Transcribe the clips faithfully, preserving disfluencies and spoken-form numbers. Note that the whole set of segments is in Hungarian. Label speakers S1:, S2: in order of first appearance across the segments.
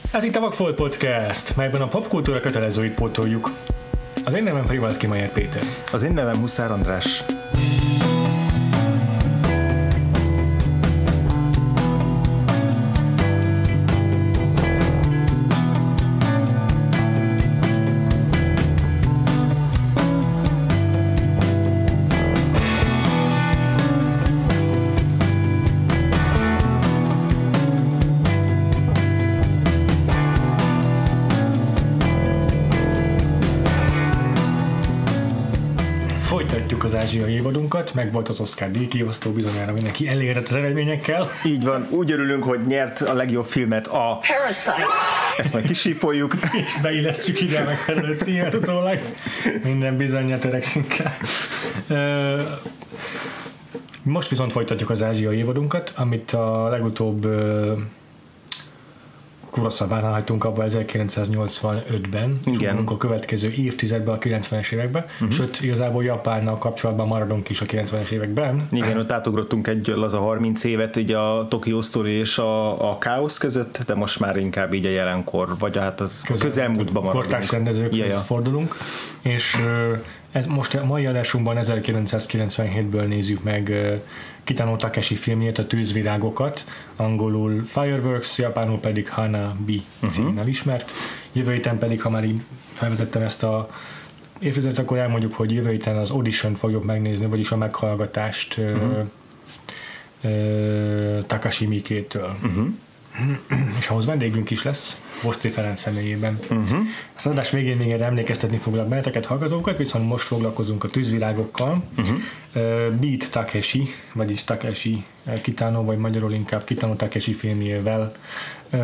S1: Ez itt a Vagfolt Podcast, melyben a popkultúra kötelezőit pótoljuk. Az én nevem Frivalszki Mayer Péter.
S2: Az én nevem Huszár András.
S1: Az ázsiai évadunkat, meg volt az Oscar díjkiosztó, bizonyára mindenki elégedett az eredményekkel.
S2: Így van, úgy örülünk, hogy nyert a legjobb filmet a Parasite. Ezt majd kisípoljuk.
S1: És beillesztjük ide a megfelelő címet utólag. Minden bizonnyal törekszünk el. Most viszont folytatjuk az ázsiai évadunkat, amit a legutóbb Kurosawánál hagytunk abba ezerkilencszáznyolcvanötben, és a következő évtizedben, a kilencvenes években, uh-huh. sőt, igazából Japánnal kapcsolatban maradunk is a kilencvenes években.
S2: Igen, ott átugrottunk egy laza harminc évet így a Tokyo Story és a, a Káosz között, de most már inkább így a jelenkor, vagy hát az Közel, közelmúltban maradunk.
S1: Kortárs rendezőkhöz yeah, yeah. fordulunk, és ez most a mai adásunkban ezerkilencszázkilencvenhétből nézzük meg Kitano Takeshi filmjét, a Tűzvirágokat, angolul Fireworks, japánul pedig Hanabi uh-huh. címmel ismert. Jövő héten pedig, ha már így felvezettem ezt a évtizedet, akkor elmondjuk, hogy jövő héten az Audition-t fogjuk megnézni, vagyis a meghallgatást uh-huh. uh, uh, Takashi Miike-től. Uh-huh. És ahhoz vendégünk is lesz, Vosztri Ferenc személyében. Uh-huh. Az adás végén még emlékeztetni foglak benneteket, hallgatókat, viszont most foglalkozunk a Tűzvirágokkal. Uh-huh. Uh, Beat Takeshi, vagyis Takeshi Kitano, vagy magyarul inkább Kitano Takeshi filmjével. Uh,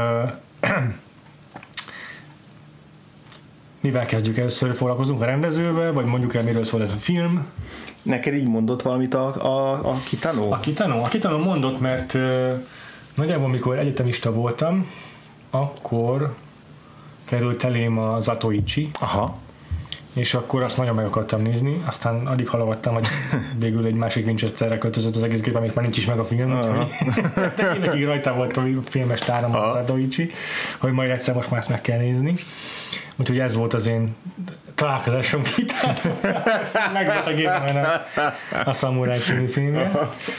S1: mivel kezdjük először? Foglalkozunk a rendezővel, vagy mondjuk el, miről szól ez a film?
S2: Neked így mondott valamit a, a, a Kitano?
S1: A Kitano? A Kitano mondott, mert uh, nagyjából, mikor egyetemista voltam, akkor került elém a Zatoichi. Aha. És akkor azt nagyon meg akartam nézni, aztán addig halogattam, hogy végül egy másik Winchesterre költözött az egész gép, amit már nincs is meg a film, úgyhogy de évekig rajta volt a filmes táram a Zatoichi, hogy majd egyszer most már ezt meg kell nézni. Úgyhogy ez volt az én találkozásom Kitano. Meg volt a gépen a, a Samurai című filmje.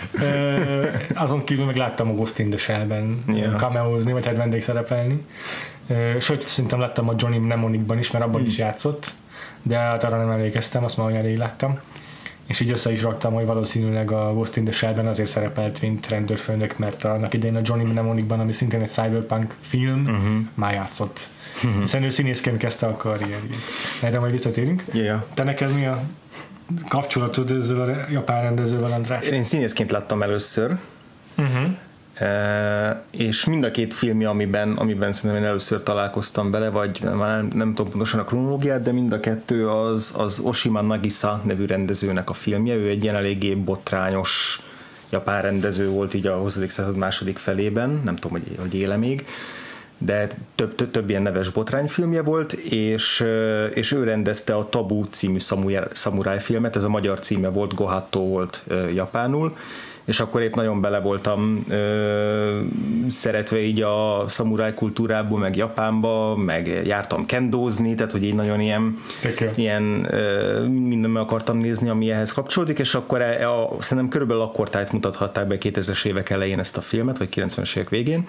S1: Azon kívül meg láttam a Ghost in the Shell-ben yeah. cameózni, vagy hát vendégszerepelni. Sőt, szerintem láttam a Johnny Mnemonicban is, mert abban hmm. is játszott, de hát arra nem emlékeztem, azt már olyan rég láttam. És így össze is raktam, hogy valószínűleg a Ghost in the Shell-ben azért szerepelt, mint rendőrfőnök, mert annak idején a Johnny Mnemonicban, ami szintén egy cyberpunk film, uh-huh. már játszott. Uh-huh. Hiszen ő színészként kezdte a karrierjét. Erre majd visszatérünk. Yeah. Te neked mi a kapcsolatod ezzel a japán rendezővel, András?
S2: Én színészként láttam először. Uh-huh. E, és mind a két filmje, amiben, amiben szerintem én először találkoztam bele, vagy már nem, nem tudom pontosan a kronológiát, de mind a kettő az, az Oshima Nagisa nevű rendezőnek a filmje. Ő egy ilyen eléggé botrányos japán rendező volt így a huszadik század második felében, nem tudom, hogy, hogy éle még, de több, több, több ilyen neves botrányfilmje volt, és, és ő rendezte a Tabu című szamuráj filmet, ez a magyar címe volt, Gohatto volt japánul, és akkor épp nagyon bele voltam ö, szeretve így a szamuráj kultúrából, meg Japánba, meg jártam kendózni, tehát hogy így nagyon ilyen, ilyen ö, minden meg akartam nézni, ami ehhez kapcsolódik, és akkor e, a, szerintem körülbelül akkor tájt mutathatták be kétezres évek elején ezt a filmet, vagy kilencvenes évek végén,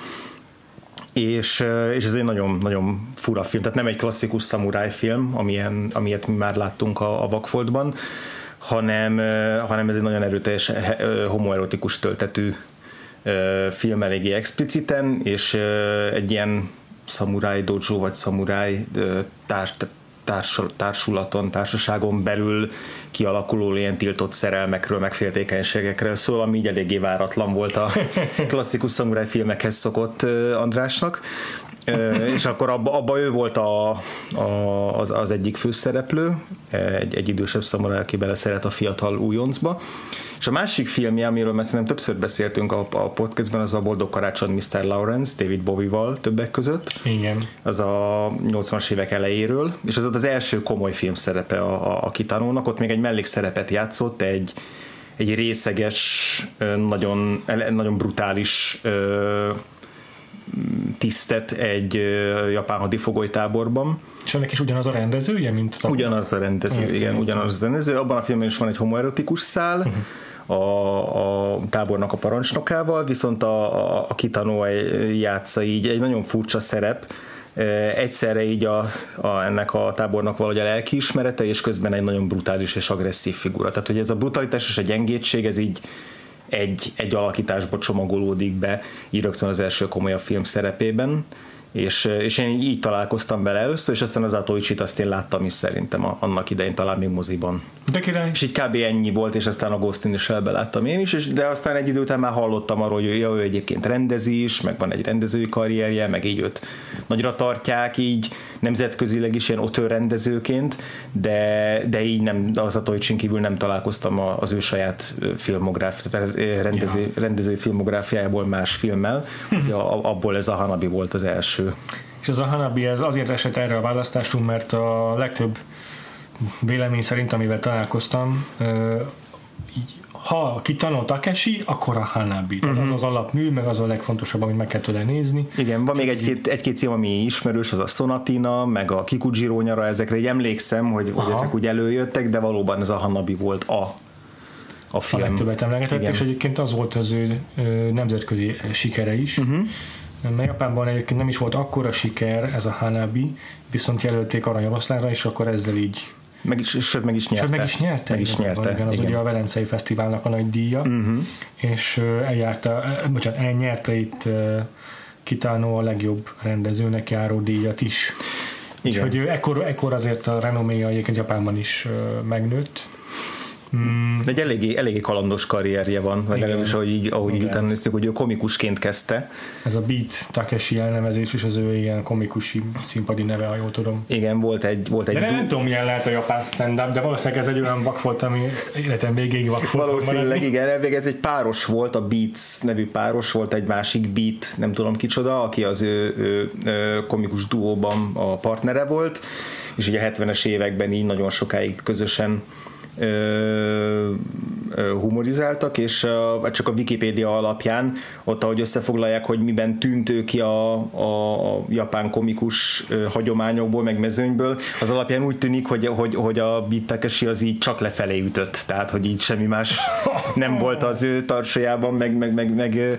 S2: és, és ez egy nagyon, nagyon fura film, tehát nem egy klasszikus szamuráj film, amilyen, amilyet mi már láttunk a, a Vagfoltban, hanem, hanem ez egy nagyon erőteljes homoerotikus töltetű film, eléggé expliciten, és egy ilyen szamuráj dojo vagy szamuráj társ, társ, társulaton, társaságon belül kialakuló ilyen tiltott szerelmekről, meg féltékenységekről szól, ami így eléggé váratlan volt a klasszikus szamuráj filmekhez szokott Andrásnak. És akkor abba, abba ő volt a, a, az, az egyik főszereplő, egy, egy idősebb szamuráj, aki beleszeret a fiatal újoncba. És a másik filmje, amiről már szerintem többször beszéltünk a, a podcastben, az a Boldog Karácsony miszter Lawrence, David Bowie-val többek között.
S1: Igen.
S2: Az a nyolcvanas évek elejéről, és az az első komoly film szerepe a, a, a Kitanónak, ott még egy mellékszerepet játszott, egy, egy részeges, nagyon, nagyon brutális tisztet egy japán hadifogolytáborban.
S1: És ennek is ugyanaz a rendezője, mint
S2: a... Ugyanaz a rendező, értem, igen, ugyanaz a rendező. Abban a filmben is van egy homoerotikus szál, uh-huh. a, a tábornak a parancsnokával, viszont a, a, a Kitano játsza így egy nagyon furcsa szerep, egyszerre így a, a, ennek a tábornak valahogy a lelkiismerete, és közben egy nagyon brutális és agresszív figura. Tehát, hogy ez a brutalitás és a gyengétség, ez így egy, egy alakításba csomagolódik be, így rögtön az első komolyabb film szerepében, és, és én így találkoztam vele először, és aztán az Zatoichit azt én láttam is szerintem a, annak idején talán még moziban.
S1: De király.
S2: És így kb. Ennyi volt, és aztán a Ghost in the Shell-be láttam én is, és, de aztán egy idő után már hallottam arról, hogy ja, ő egyébként rendezi is, meg van egy rendezői karrierje, meg így őt nagyra tartják így nemzetközileg is ilyen auteur rendezőként, de, de így nem, az Zatoichin kívül nem találkoztam az ő saját filmográf, tehát rendező, ja. rendezői filmográfiájából más filmmel, ja, abból ez a Hanabi volt az első.
S1: És az a Hanabi ez azért esett erre a választásunk, mert a legtöbb vélemény szerint, amivel találkoztam, így, ha Kitano Takeshi, akkor a Hanabi. Tehát uh-huh. az az alapmű, meg az a legfontosabb, amit meg kell tőle nézni.
S2: Igen, van még egy-két, egy-két cím, ami ismerős, az a Sonatina, meg a Kikujiro nyara, ezekre így emlékszem, hogy, hogy ezek úgy előjöttek, de valóban ez a Hanabi volt a a film.
S1: A legtöbbet emlegetett, és egyébként az volt az ő nemzetközi sikere is. Uh-huh. Mert Japánban egyébként nem is volt akkora siker ez a Hanabi, viszont jelölték Aranyoroszlánra, és akkor ezzel így
S2: meg is, sőt, meg is nyerte.
S1: Sőt, meg is nyerte.
S2: Meg is nyerte.
S1: Igen, az igen. Ugye a Velencei Fesztiválnak a nagy díja, uh-huh. és eljárta, bocsánat, elnyerte itt Kitano a legjobb rendezőnek járó díjat is. Úgyhogy ekkor, ekkor azért a renoméja egyébként Japánban is megnőtt.
S2: Mm. De egy eléggé, eléggé kalandos karrierje van, vagy legalábbis ahogy így, ahogy így utána néztük, hogy ő komikusként kezdte.
S1: Ez a Beat Takeshi elnevezés is az ő ilyen komikusi színpadi neve, ha jól tudom.
S2: Igen, volt egy... Volt egy
S1: de nem, du- nem tudom, milyen lehet a japán stand-up, de valószínűleg ez egy olyan vak volt, ami életem végéig vak volt.
S2: Valószínűleg igen, elvég ez egy páros volt, a Beats nevű páros volt, egy másik Beat, nem tudom kicsoda, aki az ő, ő, ő komikus duóban a partnere volt, és ugye a hetvenes években így nagyon sokáig közösen humorizáltak, és csak a Wikipédia alapján ott, ahogy összefoglalják, hogy miben tűnt ő ki a, a, a japán komikus hagyományokból, meg mezőnyből, az alapján úgy tűnik, hogy, hogy, hogy a Beat Takeshi az így csak lefelé ütött, tehát hogy így semmi más nem volt az ő tarsajában, meg, meg, meg, meg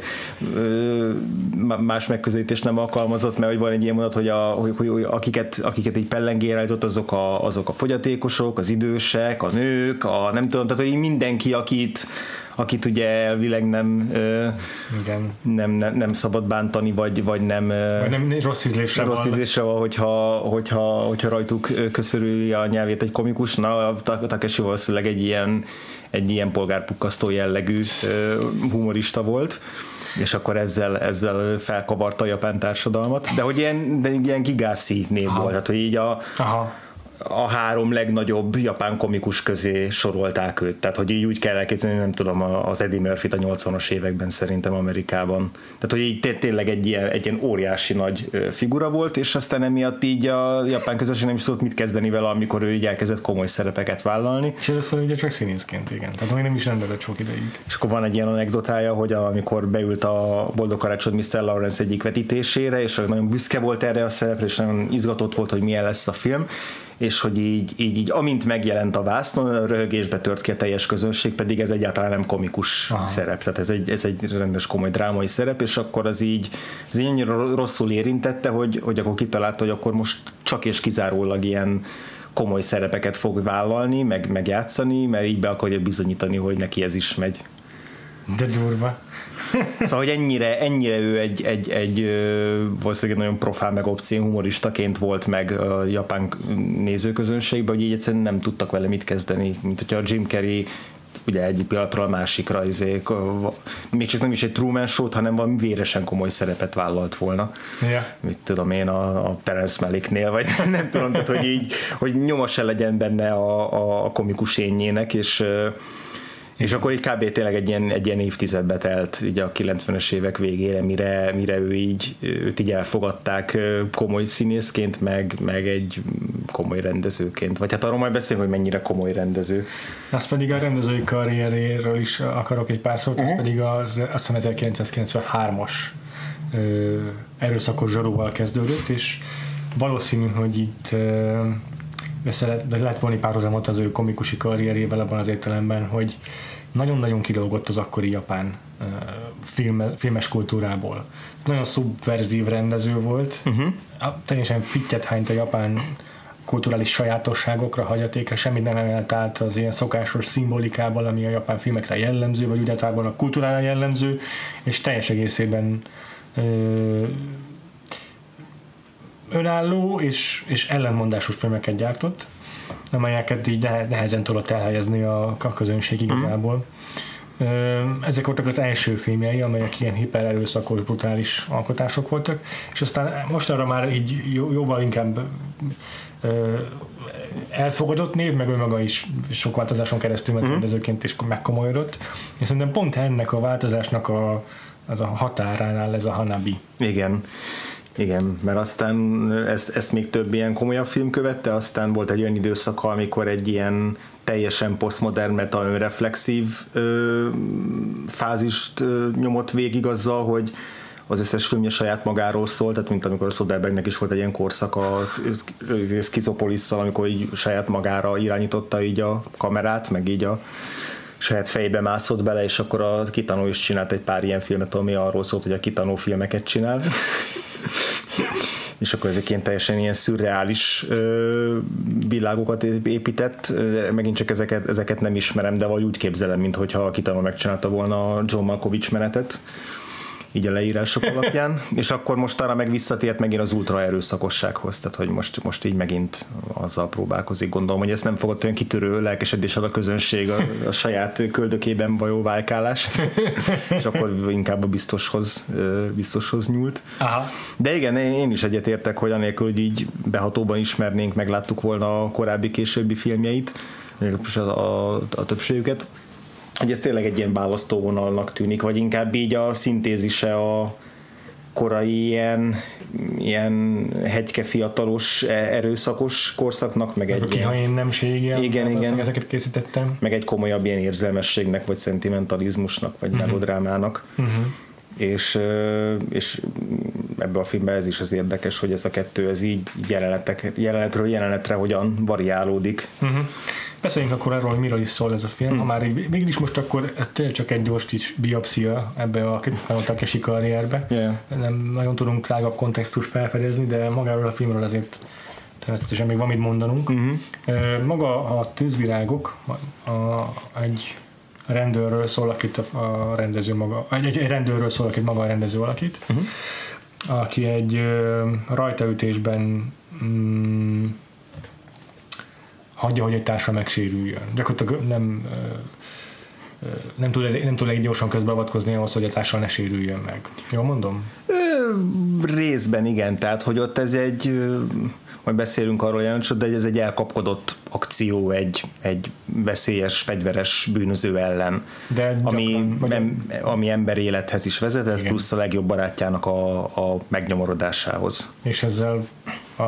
S2: más megközelítés nem alkalmazott, mert hogy van egy ilyen mondat, hogy, a, hogy, hogy akiket, akiket így pellengére állított, azok a, azok a fogyatékosok, az idősek, a nők, a nem tudom, tehát hogy mindenki, akit, akit ugye elvileg nem,
S1: Igen.
S2: nem, nem, nem szabad bántani, vagy, vagy nem,
S1: vagy nem rossz ízlésre
S2: rossz ízlésre van, hogyha, hogyha, hogyha rajtuk köszörüli a nyelvét egy komikus, na a Takeshi valószínűleg egy ilyen, egy ilyen polgárpukkasztó jellegű humorista volt, és akkor ezzel, ezzel felkavarta a japán társadalmat, de hogy ilyen, de ilyen gigászi név Aha. volt, tehát hogy így a Aha. a három legnagyobb japán komikus közé sorolták őt. Tehát, hogy így úgy kell elképzelni, nem tudom, az Eddie Murphyt a nyolcvanas években szerintem Amerikában. Tehát, hogy így tényleg egy ilyen, egy ilyen óriási nagy figura volt, és aztán emiatt így a japán közösség nem is tudott mit kezdeni vele, amikor ő így elkezdett komoly szerepeket vállalni.
S1: És először ugye csak színészként, igen. Tehát még nem is rendezett sok ideig.
S2: És akkor van egy ilyen anekdotája, hogy amikor beült a Boldog Karácsony miszter Lawrence egyik vetítésére, és nagyon büszke volt erre a szerepre, és nagyon izgatott volt, hogy milyen lesz a film, és hogy így, így, így amint megjelent a vásznon, a röhögésbe tört ki a teljes közönség, pedig ez egyáltalán nem komikus Aha. szerep, tehát ez egy, ez egy rendes komoly drámai szerep, és akkor az így, ez így annyira rosszul érintette, hogy, hogy akkor kitalálta, hogy akkor most csak és kizárólag ilyen komoly szerepeket fog vállalni, meg, meg játszani, mert így be akarja bizonyítani, hogy neki ez is megy.
S1: De durva.
S2: Szóval, hogy ennyire, ennyire ő egy, egy, egy valószínűleg nagyon profán, meg obszén humoristaként volt meg a japán nézőközönségben, hogy így egyszerűen nem tudtak vele mit kezdeni, mint hogyha a Jim Carrey ugye egyik pillanatról a másikra izék, még csak nem is egy Truman Show-t, hanem valami véresen komoly szerepet vállalt volna. Yeah. Mit tudom én, a, a Terence Malicknél, vagy nem tudom, tehát, hogy így, hogy nyoma se legyen benne a, a komikus énjének, és És akkor így kb. Tényleg egy ilyen, egy ilyen évtizedbe telt így a kilencvenes évek végére, mire, mire ő így, őt így elfogadták komoly színészként, meg, meg egy komoly rendezőként. Vagy hát arról majd beszélünk, hogy mennyire komoly rendező.
S1: Azt pedig a rendezői karrieréről is akarok egy pár szót, uh-huh. az pedig az, azt hiszem ezerkilencszázkilencvenhármas ö, erőszakos zsarúval kezdődött, és valószínű, hogy itt ö, össze lehet, lehet volni párhuzamot az ő komikusi karrierével abban az értelemben, hogy nagyon-nagyon kilógott az akkori japán uh, film, filmes kultúrából. Nagyon szubverzív rendező volt, uh-huh. teljesen fittyet hányt a japán kulturális sajátosságokra, hagyatékra, semmit nem emelt át az ilyen szokásos szimbolikával, ami a japán filmekre jellemző, vagy úgy általában a kultúrára jellemző, és teljes egészében uh, önálló és, és ellenmondásos filmeket gyártott, amelyeket így nehezen tudott elhelyezni a, a közönség igazából. Mm. Ezek voltak az első filmjei, amelyek ilyen hipererőszakos, brutális alkotások voltak, és aztán mostanra már így jóval inkább elfogadott név, meg ő maga is sok változáson keresztül ment rendezőként is megkomolyodott, és szerintem pont ennek a változásnak a, az a határánál ez a Hanabi.
S2: Igen. Igen, mert aztán ezt, ezt még több ilyen komolyabb film követte, aztán volt egy olyan időszaka, amikor egy ilyen teljesen posztmodern, meta önreflexív ö, fázist ö, nyomott végig azzal, hogy az összes filmje saját magáról szól, tehát mint amikor a Soderberghnek is volt egy ilyen korszaka a Schizopolisszal, amikor így saját magára irányította így a kamerát, meg így a saját fejbe mászott bele, és akkor a Kitano is csinált egy pár ilyen filmet, ami arról szólt, hogy a Kitano filmeket csinál. És akkor ezek teljesen ilyen szürreális ö, világokat épített, megint csak ezeket, ezeket nem ismerem, de vagy úgy képzelem, mintha a Kitano megcsinálta volna a John Malkovich menetet, így a leírások alapján, és akkor most arra meg visszatért megint az ultra erőszakossághoz, tehát hogy most, most így megint azzal próbálkozik, gondolom, hogy ezt nem fogott olyan kitörő lelkesedéssel a közönség a, a saját köldökében vajó válkálást, és akkor inkább a biztoshoz, biztoshoz nyúlt. Aha. De igen, én is egyetértek, hogy anélkül, hogy így behatóban ismernénk, megláttuk volna a korábbi későbbi filmjeit, a, a, a többségüket, hogy ez tényleg egy ilyen választóvonalnak tűnik, vagy inkább így a szintézise a korai ilyen, ilyen hegyke fiatalos, erőszakos korszaknak, meg egy
S1: ilyen... én nemséggel,
S2: igen, igen.
S1: ezeket készítettem.
S2: Meg egy komolyabb ilyen érzelmességnek, vagy szentimentalizmusnak, vagy uh-huh. melodrámának. Uh-huh. És, és ebben a filmben ez is az érdekes, hogy ez a kettő, ez így jelenetek, jelenetről jelenetre hogyan variálódik. Uh-huh.
S1: Beszéljünk akkor arról, hogy miről is szól ez a film. Hmm. Ha már mégis most akkor tényleg csak egy gyors kis biopszia ebbe a Takeshi karrierbe. Yeah. Nem nagyon tudunk tágabb kontextust felfedezni, de magáról a filmről azért természetesen még van mit mondanunk. Uh-huh. Maga a Tűzvirágok a, a, egy rendőrről szól, akit a, a rendező maga, egy, egy rendőrről szól, akit maga a rendező alakít, uh-huh. aki egy uh, rajtaütésben mm, hagyja, hogy egy társa megsérüljön. Gyakorlatilag nem, nem tud, nem tud elég gyorsan közbeavatkozni ahhoz, hogy a társa ne sérüljön meg. Jól mondom?
S2: Részben igen, tehát hogy ott ez egy, majd beszélünk arról jelentős, de ez egy elkapkodott akció egy, egy veszélyes, fegyveres bűnöző ellen, de ami, gyakran, nem, ami emberi élethez is vezetett, igen. plusz a legjobb barátjának a, a megnyomorodásához.
S1: És ezzel a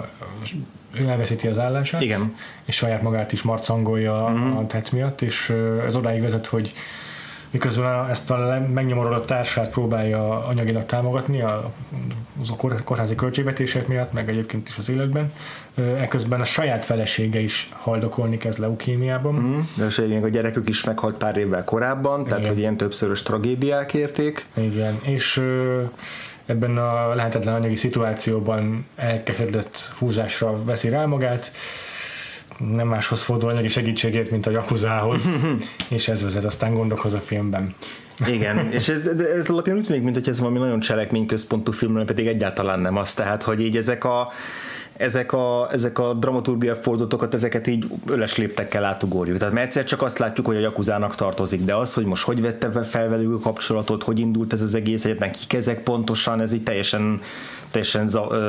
S1: ő elveszíti az állását, igen. és saját magát is marcangolja uh-huh. a tett miatt, és ez odáig vezet, hogy miközben ezt a megnyomorodott társát próbálja anyagilag támogatni az a kórházi költségvetések miatt, meg egyébként is az életben, ekközben a saját felesége is haldokolni kezd leukémiában.
S2: Uh-huh. De a gyerekük is meghalt pár évvel korábban, igen. tehát hogy ilyen többszörös tragédiák érték.
S1: Igen, és ebben a lehetetlen anyagi szituációban elkeseredett húzásra veszi rá magát, nem máshoz fordul anyagi segítségért, mint a Yakuzához, és ez vezet aztán gondokhoz a filmben.
S2: Igen, és ez, ez alapján úgy tűnik, mint hogy ez valami nagyon cselekményközpontú film, pedig egyáltalán nem az, tehát, hogy így ezek a ezek a, ezek a dramaturgia fordulatokat, ezeket így öles léptekkel átugorjuk. Tehát mert egyszer csak azt látjuk, hogy a Yakuzának tartozik, de az, hogy most hogy vette fel velük a kapcsolatot, hogy indult ez az egész, egyetlen kik ezek pontosan, ez így teljesen teljesen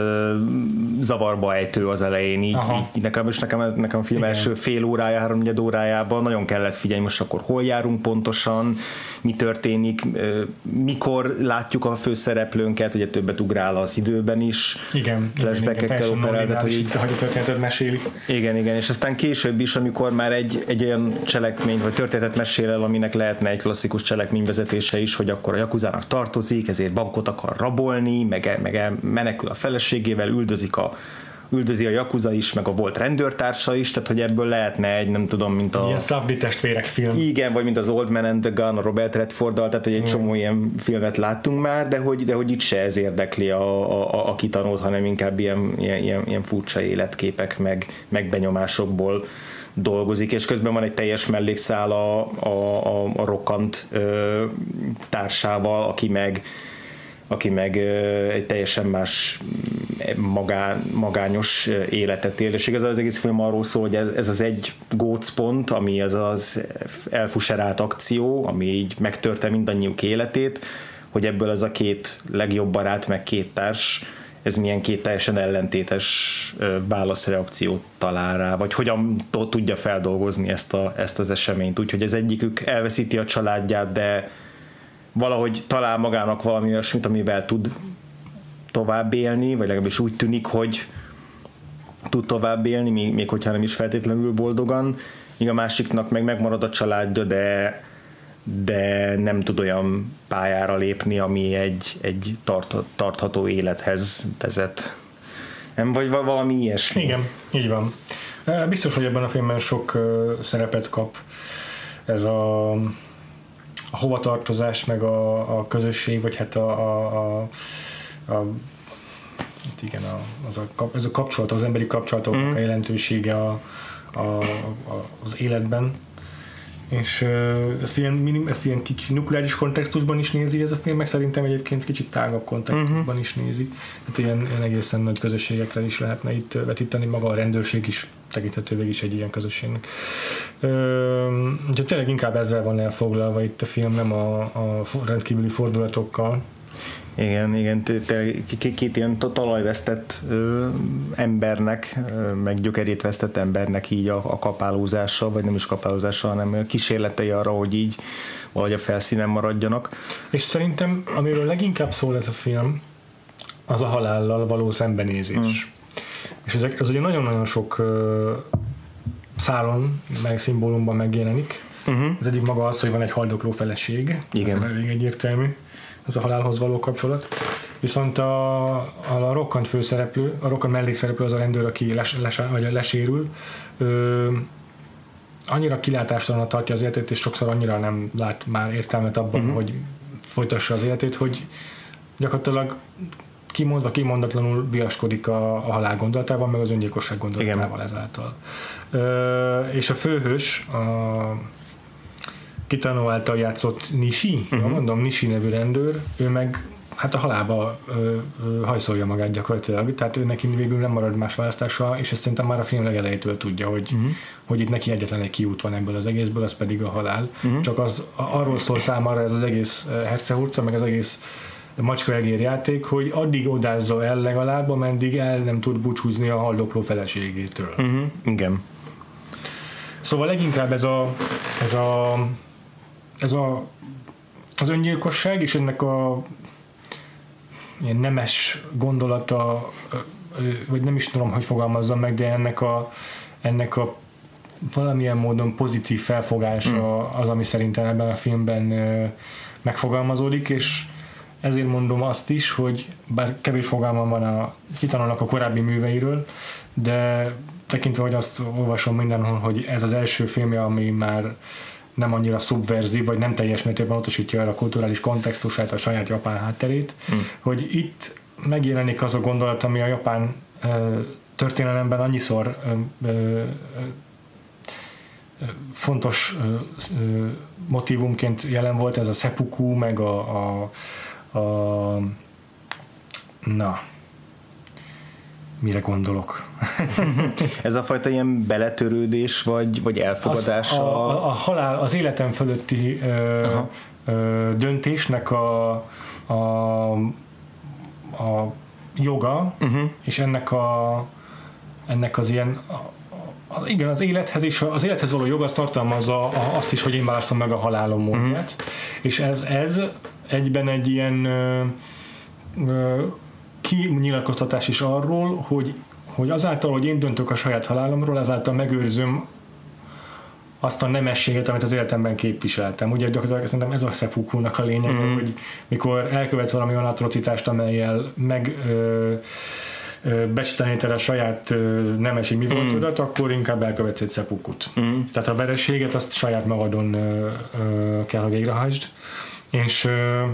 S2: zavarba ejtő az elején, így, így nekem, és nekem, nekem a film igen. első fél órája, háromnegyed órájában nagyon kellett figyelni, most akkor hol járunk pontosan, mi történik, mikor látjuk a főszereplőnket, ugye többet ugrál az időben is,
S1: igen,
S2: flashback-ekkel operál. karakterrel. Tehát, hogy, így,
S1: hogy a történetet meséli.
S2: Igen, igen, és aztán később is, amikor már egy, egy olyan cselekmény, vagy történetet mesél el, aminek lehetne egy klasszikus cselekményvezetése is, hogy akkor a Yakuzának tartozik, ezért bankot akar rabolni, meg, meg menekül a feleségével, üldözik a üldözi a Yakuza is, meg a volt rendőrtársa is, tehát hogy ebből lehetne egy, nem tudom, mint a...
S1: Ilyen Safdie testvérek film.
S2: Igen, vagy mint az Old Man and the Gun, a Robert Redforddal, tehát hogy egy mm. csomó ilyen filmet láttunk már, de hogy, de hogy itt se ez érdekli a, a, a kitanult, hanem inkább ilyen, ilyen, ilyen furcsa életképek, meg, meg benyomásokból dolgozik, és közben van egy teljes mellékszál a, a, a, a rokkant ö, társával, aki meg aki meg egy teljesen más magán, magányos életet él, és igazán az egész film arról szól, hogy ez, ez az egy gócpont, ami ez az elfuserált akció, ami így megtörte mindannyiuk életét, hogy ebből ez a két legjobb barát, meg két társ, ez milyen két teljesen ellentétes válaszreakciót talál rá, vagy hogyan tudja feldolgozni ezt, a, ezt az eseményt, úgyhogy az egyikük elveszíti a családját, de valahogy talál magának valami olyasmit, amivel tud tovább élni, vagy legalábbis úgy tűnik, hogy tud tovább élni, még, még hogyha nem is feltétlenül boldogan, míg a másiknak meg megmarad a családja, de, de nem tud olyan pályára lépni, ami egy, egy tart, tartható élethez vezet. Nem, vagy valami ilyesmi.
S1: Igen, így van. Biztos, hogy ebben a filmben sok szerepet kap ez a a hovatartozás, meg a, a közösség, vagy hát a, a, a, a igen, a, az a, ez a kapcsolat, az emberi kapcsolatoknak mm. a jelentősége a, a, a, az életben. És ezt ilyen, ezt ilyen kicsi nukleáris kontextusban is nézi ez a film, meg szerintem egyébként kicsit tágabb kontextusban mm-hmm. is nézi. Tehát ilyen, ilyen egészen nagy közösségekre is lehetne itt vetíteni, maga a rendőrség is tekinthető végig is egy ilyen közösségnek. Úgyhogy tényleg inkább ezzel van elfoglalva itt a film, nem a, a rendkívüli fordulatokkal.
S2: Igen, igen, két, két ilyen talajvesztett ö, embernek, ö, meg gyökerét vesztett embernek így a, a kapálózása, vagy nem is kapálózása, hanem kísérletei arra, hogy így valahogy a felszínen maradjanak.
S1: És szerintem, amiről leginkább szól ez a film, az a halállal való szembenézés. Mm. És ezek, ez ugye nagyon-nagyon sok ö, szálon, meg szimbólumban megjelenik. Uh-huh. Az egyik maga az, hogy van egy haldokló feleség. Igen. Ez elég egyértelmű, ez a halálhoz való kapcsolat. Viszont a, a, a rokkant főszereplő, a rokkant mellékszereplő az a rendőr, aki les, les, vagy lesérül, ö, annyira kilátástalanul tartja az életét, és sokszor annyira nem lát már értelmet abban, uh-huh. hogy folytassa az életét, hogy gyakorlatilag kimondva, kimondatlanul viaskodik a, a halál gondolatával, meg az öngyilkosság gondolatával. Igen. Ezáltal. Ö, és a főhős, a Kitano által játszott Nishi, uh-huh. mondom, Nishi nevű rendőr, ő meg hát a halálba ö, ö, hajszolja magát gyakorlatilag, tehát ő neki végül nem marad más választása, és ezt szerintem már a film legelejétől tudja, hogy, uh-huh. hogy itt neki egyetlen egy kiút van ebből az egészből, az pedig a halál. Uh-huh. Csak az arról szól számára ez az egész hercehurca, meg az egész macskaegér játék, hogy addig odázza el legalább, ameddig el nem tud búcsúzni a haldokló feleségétől.
S2: Uh-huh. Igen.
S1: Szóval leginkább ez a ez a ez a az öngyilkosság, és ennek a ilyen nemes gondolata, vagy nem is tudom, hogy fogalmazzam meg, de ennek a, ennek a valamilyen módon pozitív felfogása az, ami szerintem ebben a filmben megfogalmazódik, és ezért mondom azt is, hogy bár kevés fogalmam van a Kitano-nak a korábbi műveiről, de tekintve, hogy azt olvasom mindenhol, hogy ez az első filmje, ami már nem annyira szubverzív, vagy nem teljes mértékben utasítja el a kulturális kontextusát, a saját japán hátterét, mm. hogy itt megjelenik az a gondolat, ami a japán ö, történelemben annyiszor ö, ö, ö, fontos ö, ö, motívumként jelen volt, ez a seppuku, meg a, a, a na mire gondolok?
S2: Ez a fajta ilyen beletörődés, vagy, vagy elfogadás?
S1: Az, a, a, a halál, az életem fölötti ö, ö, döntésnek a, a, a joga, uh-huh. és ennek, a, ennek az ilyen a, a, igen, az élethez és az élethez való jog az tartalmazza a, azt is, hogy én választom meg a halálom módját, uh-huh. és ez, ez egyben egy ilyen ö, ö, kinyilatkoztatás is arról, hogy hogy azáltal, hogy én döntök a saját halálomról, azáltal megőrzöm azt a nemességet, amit az életemben képviseltem. Ugye gyakorlatilag szerintem ez a seppuku-nak a lényeg, mm. hogy mikor elkövetsz valami olyan atrocitást, amellyel meg ö, ö, becsteníted a saját ö, nemesi mi voltodat, mm. akkor inkább elkövetsz egy seppukut. Mm. Tehát a vereséget azt saját magadon ö, ö, kell, hogy végrehajtsd. És ö,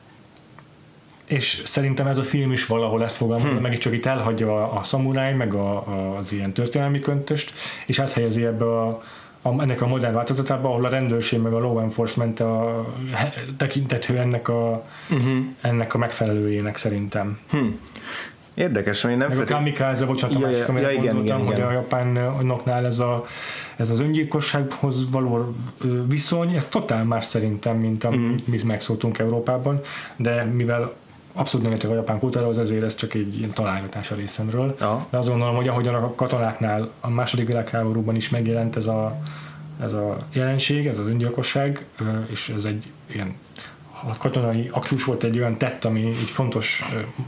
S1: és szerintem ez a film is valahol ezt fogalmazza, hmm. meg is csak itt elhagyja a, a szamuráj, meg a, a, az ilyen történelmi köntöst, és áthelyezi ebbe a, a, ennek a modern változatába, ahol a rendőrség meg a law enforcement a tekintető ennek a, uh-huh. ennek a megfelelőjének szerintem. Hmm.
S2: Érdekes, hogy nem
S1: meg feltétlenül... a kamikaze, bocsánat, ja, a másik, amire ja, gondoltam, igen, hogy igen. a japánoknál ez, a, ez az öngyilkossághoz való viszony, ez totál más szerintem, mint amit mm. mi megszóltunk Európában, de mivel abszolút nem értek a japán kultúrához, ezért ez csak egy ilyen találgatás a részemről. Ja. De azt gondolom, hogy ahogyan a katonáknál a második világháborúban is megjelent ez a, ez a jelenség, ez az öngyilkosság, és ez egy ilyen a katonai aktus volt, egy olyan tett, ami egy fontos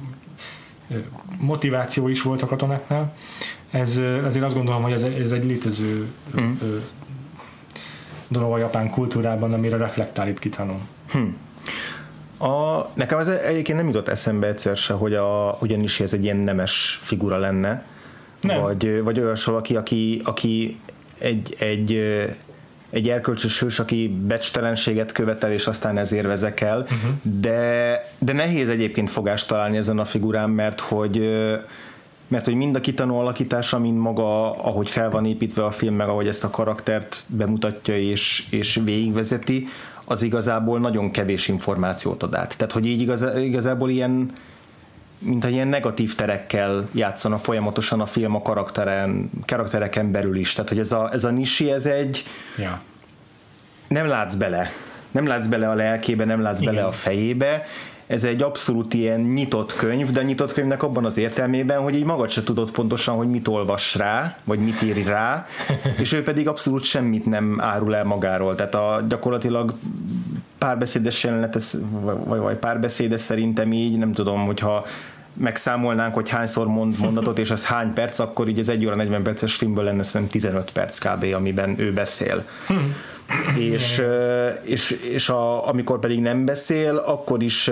S1: motiváció is volt a katonáknál. Ez, ezért azt gondolom, hogy ez, ez egy létező mm. dolog a japán kultúrában, amire reflektál itt Kitano. Hmm.
S2: A, nekem ez egyébként nem jutott eszembe egyszer se, hogy a, ugyanis ez egy ilyen nemes figura lenne, nem. vagy, vagy olyas valaki, aki, aki egy, egy, egy erkölcsös hős, aki becstelenséget követel, és aztán ezért vezekel, uh-huh. de, de nehéz egyébként fogást találni ezen a figurán, mert hogy mert hogy mind a Kitano alakítása, mind maga, ahogy fel van építve a film, meg ahogy ezt a karaktert bemutatja és, és végigvezeti, az igazából nagyon kevés információt ad át. Tehát, hogy így igaz, igazából ilyen, mintha ilyen negatív terekkel játszana folyamatosan a film a karakteren, karaktereken belül is. Tehát, hogy ez a, ez a Nishi, ez egy... Ja. Nem látsz bele. Nem látsz bele a lelkébe, nem látsz Igen. bele a fejébe. Ez egy abszolút ilyen nyitott könyv, de a nyitott könyvnek abban az értelmében, hogy így magad se tudod pontosan, hogy mit olvas rá, vagy mit ír rá, és ő pedig abszolút semmit nem árul el magáról. Tehát a, gyakorlatilag párbeszédes jelenet, vagy, vagy párbeszédes szerintem így, nem tudom, hogyha megszámolnánk, hogy hányszor mond mondatot, és az hány perc, akkor így az egy óra negyven perces filmből lenne szerintem tizenöt perc kb., amiben ő beszél. Hmm. és, és, és a, amikor pedig nem beszél, akkor is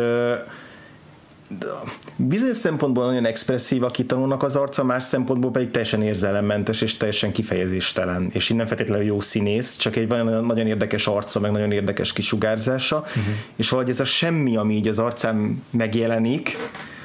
S2: bizonyos szempontból nagyon expresszív a Kitanónak az arca, más szempontból pedig teljesen érzelemmentes és teljesen kifejezéstelen, és így nem feltétlenül jó színész, csak egy nagyon, nagyon érdekes arca, meg nagyon érdekes kisugárzása, uh-huh. és valahogy ez a semmi, ami így az arcán megjelenik,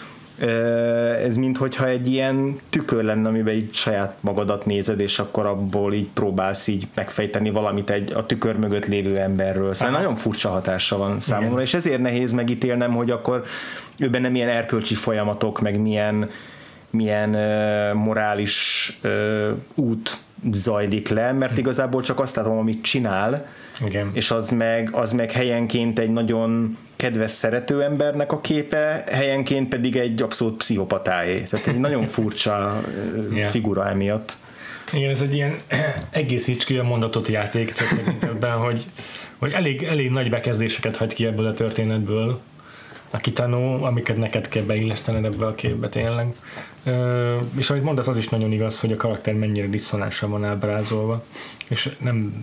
S2: ez minthogyha egy ilyen tükör lenne, amiben így saját magadat nézed, és akkor abból így próbálsz így megfejteni valamit egy a tükör mögött lévő emberről. Szóval Aha. nagyon furcsa hatása van számomra, Igen. és ezért nehéz megítélnem, hogy akkor ő benne milyen erkölcsi folyamatok, meg milyen, milyen uh, morális uh, út zajlik le, mert igazából csak azt látom, amit csinál, Igen. és az meg, az meg helyenként egy nagyon kedves szerető embernek a képe, helyenként pedig egy abszolút pszichopatáé. Tehát egy nagyon furcsa yeah. figura emiatt.
S1: Igen, ez egy ilyen egészíts ki a mondatot játék, csak tekintetben, hogy, hogy elég, elég nagy bekezdéseket hagy ki ebből a történetből a Kitano, amiket neked kell beillesztened ebbe a képbe tényleg. Ö, és ahogy mondasz, az is nagyon igaz, hogy a karakter mennyire diszonánsan van ábrázolva, és nem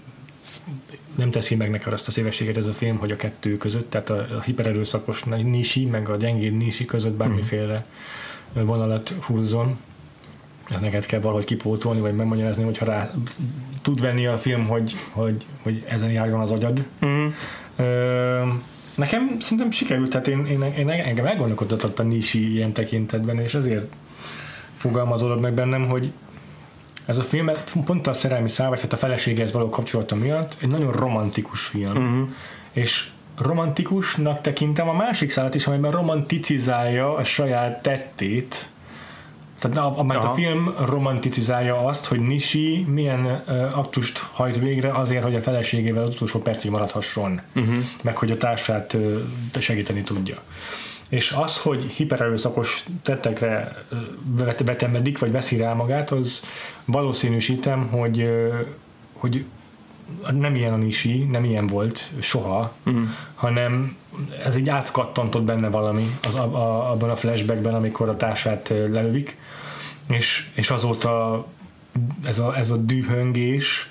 S1: nem teszi meg neked azt a szívességet ez a film, hogy a kettő között, tehát a, a hipererőszakos Nishi, meg a gyengéd Nishi között bármiféle vonalat húzzon. Ez neked kell valahogy kipótolni, vagy megmagyarázni, hogyha rá tud venni a film, hogy, hogy, hogy ezen járjon az agyad. Mm. Ö, nekem szerintem sikerült, tehát én, én, én engem elgondolkodtatott a Nishi ilyen tekintetben, és ezért fogalmazódott meg bennem, hogy ez a film pont a szerelmi szál, vagy hát a feleséghez való kapcsolata miatt egy nagyon romantikus film. Uh-huh. És romantikusnak tekintem a másik szálat is, amiben romanticizálja a saját tettét. Tehát a, a, a film romanticizálja azt, hogy Nishi milyen uh, aktust hajt végre azért, hogy a feleségével az utolsó percig maradhasson. Uh-huh. Meg hogy a társát uh, segíteni tudja. És az, hogy hipererőszakos tettekre vetemedik, vagy veszi rá magát, az valószínűsítem, hogy, hogy nem ilyen a Nishi, nem ilyen volt soha, uh-huh. hanem ez így átkattantott benne valami az, a, a, abban a flashbackben, amikor a társát lelövik, és, és azóta ez a, ez a dühöngés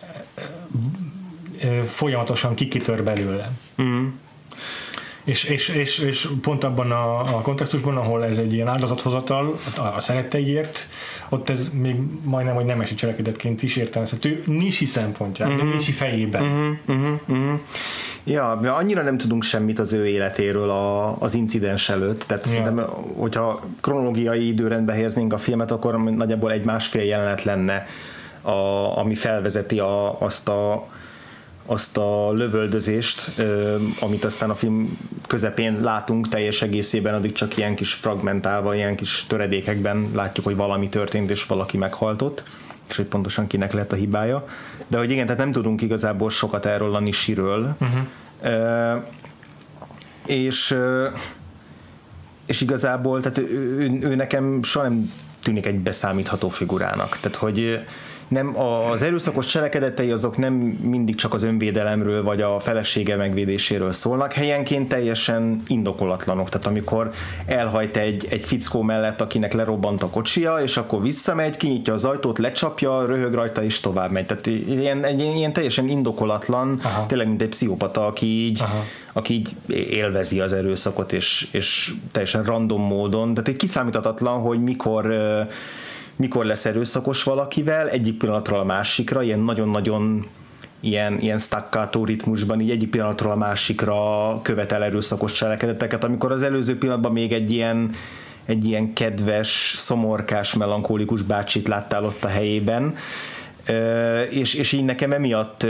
S1: folyamatosan kikitör belőle. Mm. És, és, és, és pont abban a, a kontextusban, ahol ez egy ilyen áldozathozatal a, a szeretteigért, ott ez még majdnem, hogy nemesi cselekedetként is értelmezhető Nishi szempontjában, mm-hmm. de Nishi fejében.
S2: Mm-hmm. Mm-hmm. Ja, annyira nem tudunk semmit az ő életéről a, az incidens előtt, tehát ja. Szerintem, hogyha kronológiai időrendbe helyeznénk a filmet, akkor nagyjából egy másfél jelenet lenne, a, ami felvezeti a, azt a azt a lövöldözést, amit aztán a film közepén látunk teljes egészében, addig csak ilyen kis fragmentálva, ilyen kis töredékekben látjuk, hogy valami történt, és valaki meghaltott, és hogy pontosan kinek lett a hibája. De hogy igen, tehát nem tudunk igazából sokat erről a Nishiről. Uh-huh. És, és igazából tehát ő, ő, ő nekem soha nem tűnik egy beszámítható figurának. Tehát, hogy nem, az erőszakos cselekedetei azok nem mindig csak az önvédelemről vagy a felesége megvédéséről szólnak, helyenként teljesen indokolatlanok. Tehát amikor elhajt egy, egy fickó mellett, akinek lerobbant a kocsia, és akkor visszamegy, kinyitja az ajtót, lecsapja, röhög rajta és tovább megy. Tehát ilyen, egy, ilyen teljesen indokolatlan, aha. tényleg mint egy pszichopata, aki így, aki így élvezi az erőszakot, és, és teljesen random módon. Tehát egy kiszámíthatatlan, hogy mikor mikor lesz erőszakos valakivel, egyik pillanatról a másikra, ilyen nagyon-nagyon ilyen, ilyen staccato ritmusban, így egyik pillanatról a másikra követel erőszakos cselekedeteket, amikor az előző pillanatban még egy ilyen, egy ilyen kedves, szomorkás, melankólikus bácsit láttál ott a helyében, és, és így nekem emiatt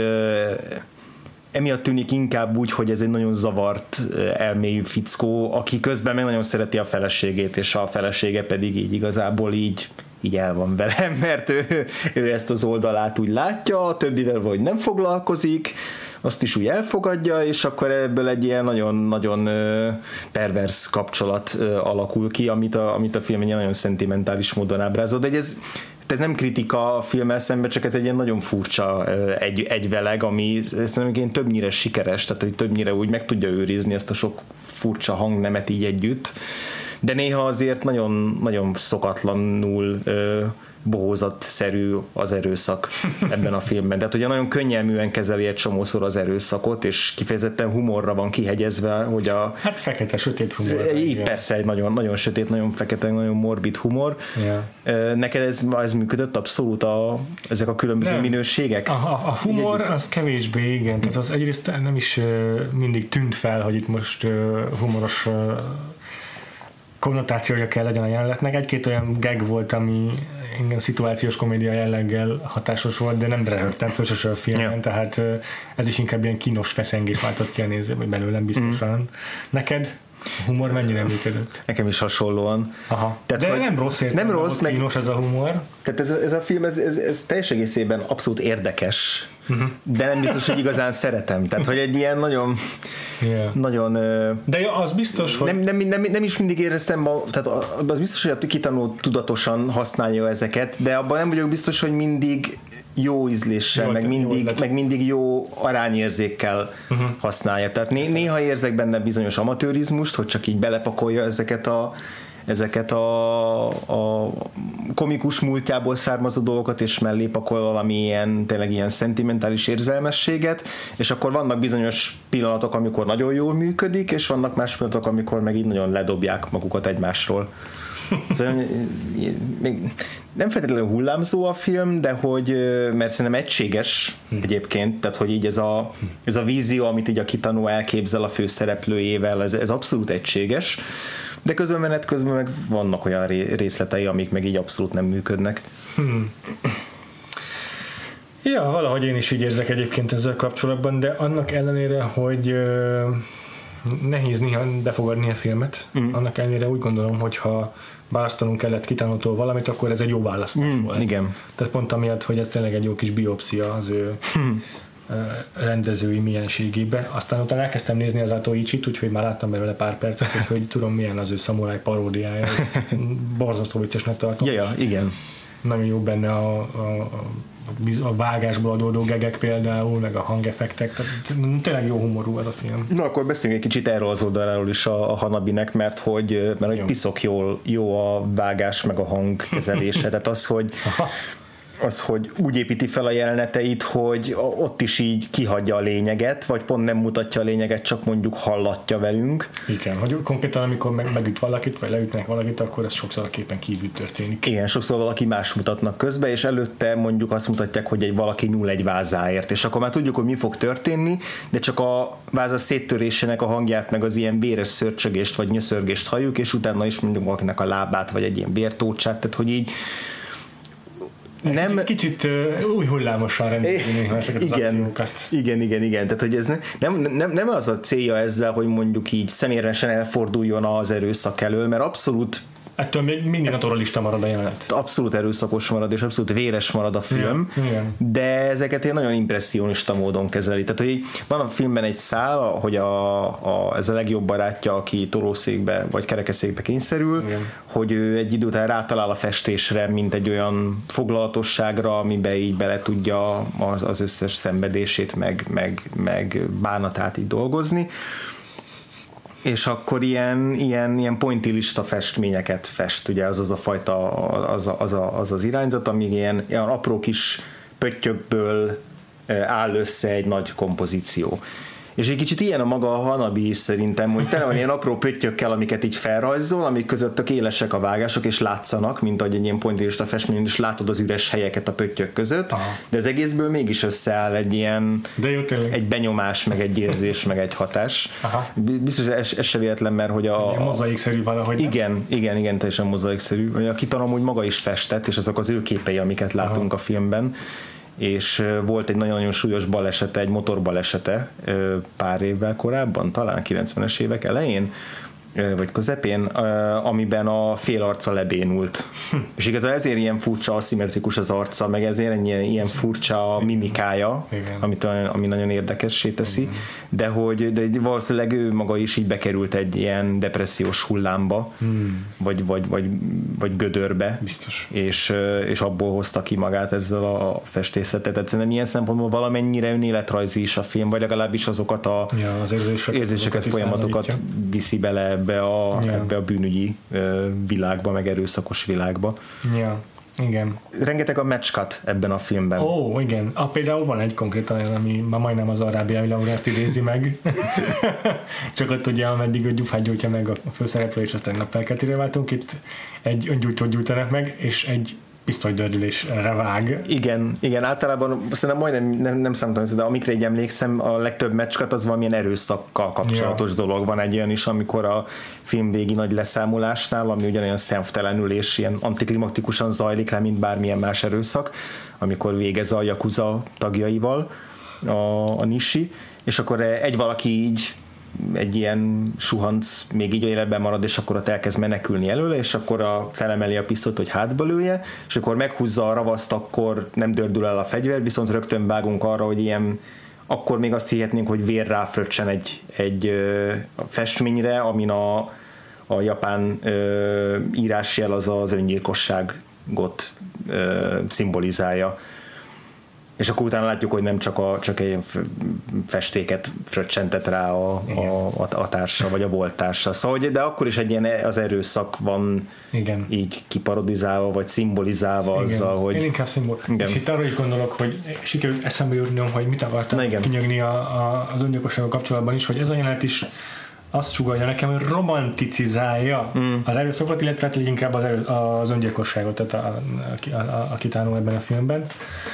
S2: emiatt tűnik inkább úgy, hogy ez egy nagyon zavart elmélyű fickó, aki közben meg nagyon szereti a feleségét, és a felesége pedig így igazából így így el van vele, mert ő, ő ezt az oldalát úgy látja, a többivel vagy nem foglalkozik, azt is úgy elfogadja, és akkor ebből egy ilyen nagyon-nagyon pervers kapcsolat alakul ki, amit a, amit a film egy nagyon szentimentális módon ábrázol, de ez, ez nem kritika a filmmel szemben, csak ez egy ilyen nagyon furcsa egy, egyveleg, ami szerintem többnyire sikeres, tehát hogy többnyire úgy meg tudja őrizni ezt a sok furcsa hangnemet így együtt, de néha azért nagyon, nagyon szokatlanul ö, bohózatszerű az erőszak ebben a filmben. Tehát ugye nagyon könnyelműen kezeli egy csomószor az erőszakot, és kifejezetten humorra van kihegyezve, hogy a...
S1: Hát fekete, sötét humor.
S2: Így persze, egy nagyon, nagyon sötét, nagyon fekete, nagyon morbid humor. Yeah. Neked ez, ez működött abszolút a, ezek a különböző nem. minőségek?
S1: A, a, a humor az kevésbé, igen. Tehát az egyrészt nem is mindig tűnt fel, hogy itt most humoros konnotációja kell legyen a jelenetnek. Egy-két olyan gag volt, ami igen, szituációs komédia jelleggel hatásos volt, de nem röhögtem föl sose a filmen, yeah. tehát ez is inkább ilyen kínos feszengés váltott ki a néző, vagy belőlem biztosan. Mm. Neked humor mennyire működött?
S2: Nekem is hasonlóan.
S1: Aha. Tehát, de nem rossz értem,
S2: nem rossz, meg
S1: kínos ez a humor.
S2: Tehát ez a, ez a film, ez, ez, ez teljes egészében abszolút érdekes, uh-huh. de nem biztos, hogy igazán szeretem. Tehát, hogy egy ilyen nagyon yeah. nagyon...
S1: De az biztos, hogy...
S2: Nem, nem, nem, nem is mindig éreztem, tehát az biztos, hogy a kitanuló tudatosan használja ezeket, de abban nem vagyok biztos, hogy mindig jó ízléssel, jó, meg, mindig, jó meg mindig jó arányérzékkel uh-huh. használja. Tehát né- néha érzek benne bizonyos amatőrizmust, hogy csak így belepakolja ezeket a ezeket a, a komikus múltjából származó dolgokat, és mellé pakol valami ilyen, tényleg ilyen szentimentális érzelmességet, és akkor vannak bizonyos pillanatok, amikor nagyon jól működik, és vannak más pillanatok, amikor meg így nagyon ledobják magukat egymásról. Szóval, még nem feltétlenül hullámzó a film, de hogy, mert szerintem egységes egyébként, tehát hogy így ez a, ez a vízió, amit így a kitanú elképzel a főszereplőjével, ez, ez abszolút egységes, de közben menet közben meg vannak olyan részletei, amik meg így abszolút nem működnek. Hmm.
S1: Ja, valahogy én is így érzek egyébként ezzel kapcsolatban, de annak ellenére, hogy nehéz néha befogadni a filmet, mm. annak ellenére úgy gondolom, hogy ha választanunk kellett kitanultól valamit, akkor ez egy jó választás mm, volt.
S2: Igen.
S1: Tehát pont amiatt, hogy ez tényleg egy jó kis biopszia az ő mm. rendezői mienségébe. Aztán utána elkezdtem nézni az Atoichit, úgyhogy már láttam belőle pár percet, úgyhogy tudom milyen az ő szamuráj paródiája. Borzasztó viccesnek tartom.
S2: Ja, ja, igen.
S1: nagyon jó benne a, a, a vágásból adódó gegek például, meg a hangeffektek, tehát tényleg jó humorú ez a film.
S2: Na akkor beszéljünk egy kicsit erről az oldaláról is a, a Hanabinek, mert hogy, mert hogy piszok jól, jó a vágás meg a hangkezelése, tehát az, hogy az, hogy úgy építi fel a jeleneteit, hogy ott is így kihagyja a lényeget, vagy pont nem mutatja a lényeget, csak mondjuk hallatja velünk.
S1: Igen, hogy konkrétan amikor meg, megüt valakit, vagy leütnek valakit, akkor ez sokszor a képen kívül történik.
S2: Igen, sokszor valaki más mutatnak közbe, és előtte mondjuk azt mutatják, hogy egy valaki nyúl egy vázáért, és akkor már tudjuk, hogy mi fog történni, de csak a váza széttörésének a hangját, meg az ilyen véres szörcsögést, vagy nyöszörgést halljuk, és utána is mondjuk valakinek a lábát, vagy egy ilyen vértócsát, tehát hogy így
S1: nem, kicsit, kicsit uh, új hullámosan rendezni ezeket az
S2: igen,
S1: akciókat.
S2: Igen, igen, igen. Tehát, hogy ez nem, nem, nem az a célja ezzel, hogy mondjuk így személyesen elforduljon az erőszak elől, mert abszolút
S1: ettől még mindig naturalista marad a jelenet.
S2: Abszolút erőszakos marad, és abszolút véres marad a film,
S1: igen, igen.
S2: De ezeket én nagyon impresszionista módon kezeli. Tehát, hogy van a filmben egy szál, hogy a, a, ez a legjobb barátja, aki tolószékbe vagy kerekeszékbe kényszerül, igen. Hogy ő egy idő után rátalál a festésre, mint egy olyan foglalatosságra, amiben így bele tudja az, az összes szenvedését, meg, meg, meg bánatát így dolgozni. És akkor ilyen, ilyen, ilyen pointillista festményeket fest, ugye az az a fajta, az, a, az, a, az az irányzat, ami ilyen, ilyen apró kis pöttyökből áll össze egy nagy kompozíció. És egy kicsit ilyen a maga a Hanabi is szerintem, hogy tele van ilyen apró pöttyökkel, amiket így felrajzol, amik között a élesek a vágások, és látszanak, mint ahogy egy ilyen pointillista festményen is látod az üres helyeket a pöttyök között, aha. De az egészből mégis összeáll egy ilyen
S1: de jó,
S2: egy benyomás, meg egy érzés, meg egy hatás. Aha. Biztos, ez, ez se véletlen, mert hogy a...
S1: a mozaikszerű valahogy.
S2: Igen, nem? igen, igen, teljesen mozaikszerű. A Kitano úgy maga is festett, és azok az ő képei, amiket látunk aha. a filmben. És volt egy nagyon-nagyon súlyos balesete, egy motorbalesete pár évvel korábban, talán kilencvenes évek elején, vagy közepén, amiben a fél arca lebénult. Hm. És igazából ezért ilyen furcsa, aszimmetrikus az arca, meg ezért ilyen, ilyen furcsa a mimikája, amit, ami nagyon érdekessé teszi, igen. de hogy de valószínűleg ő maga is így bekerült egy ilyen depressziós hullámba, hmm. vagy, vagy, vagy, vagy gödörbe,
S1: biztos.
S2: És, és abból hozta ki magát ezzel a festészetet. Tehát szerintem ilyen szempontból valamennyire önéletrajzi is a film, vagy legalábbis azokat a
S1: ja, az érzéseket,
S2: érzéseket folyamatokat viszi bele ebbe a, ja. ebbe a bűnügyi uh, világba, meg erőszakos világba.
S1: Ja, igen.
S2: Rengeteg a match cut ebben a filmben.
S1: Ó, igen. A, például van egy konkrétan, ami már majdnem az arábiai Laurenszt idézi meg. Csak ott ugye, ameddig a gyufát gyújtja meg a főszereplő, és aztán napfelkeltére váltunk, itt egy öngyújtót gyújtanak meg, és egy pisztolydördülésre vág.
S2: Igen, igen, általában szerintem majdnem nem, nem számítom, de amikre így emlékszem, a legtöbb meccskat az valamilyen erőszakkal kapcsolatos ja. dolog. Van egy olyan is, amikor a film végi nagy leszámolásnál, ami ugyanolyan szemtelenül és ilyen antiklimaktikusan zajlik le, mint bármilyen más erőszak, amikor végez a Yakuza tagjaival a, a Nishi, és akkor egy valaki így egy ilyen suhanc még így életben marad, és akkor ott elkezd menekülni előle, és akkor a, felemeli a pisztolyt, hogy hátba lője, és akkor meghúzza a ravaszt, akkor nem dördül el a fegyver, viszont rögtön vágunk arra, hogy ilyen, akkor még azt hihetnénk, hogy vér ráfröccsen egy, egy ö, festményre, amin a, a japán ö, írásjel az az öngyilkosságot ö, szimbolizálja. És akkor utána látjuk, hogy nem csak, a, csak egy festéket fröccsentett rá a, a, a, a társa, vagy a volt társa. Szóval, de akkor is egy ilyen az erőszak van igen. így kiparodizálva, vagy szimbolizálva igen. azzal, hogy...
S1: Én inkább szimbol. És itt arra is gondolok, hogy sikerült eszembe jutnom, hogy mit akartam kinyögni a, a, az öngyilkossággal kapcsolatban is, hogy ez a jelenet is azt sugallja nekem, hogy romanticizálja mm. az erőszakot, illetve inkább az, erő, az öngyilkosságot, tehát a, a, a, a Kitano ebben a filmben.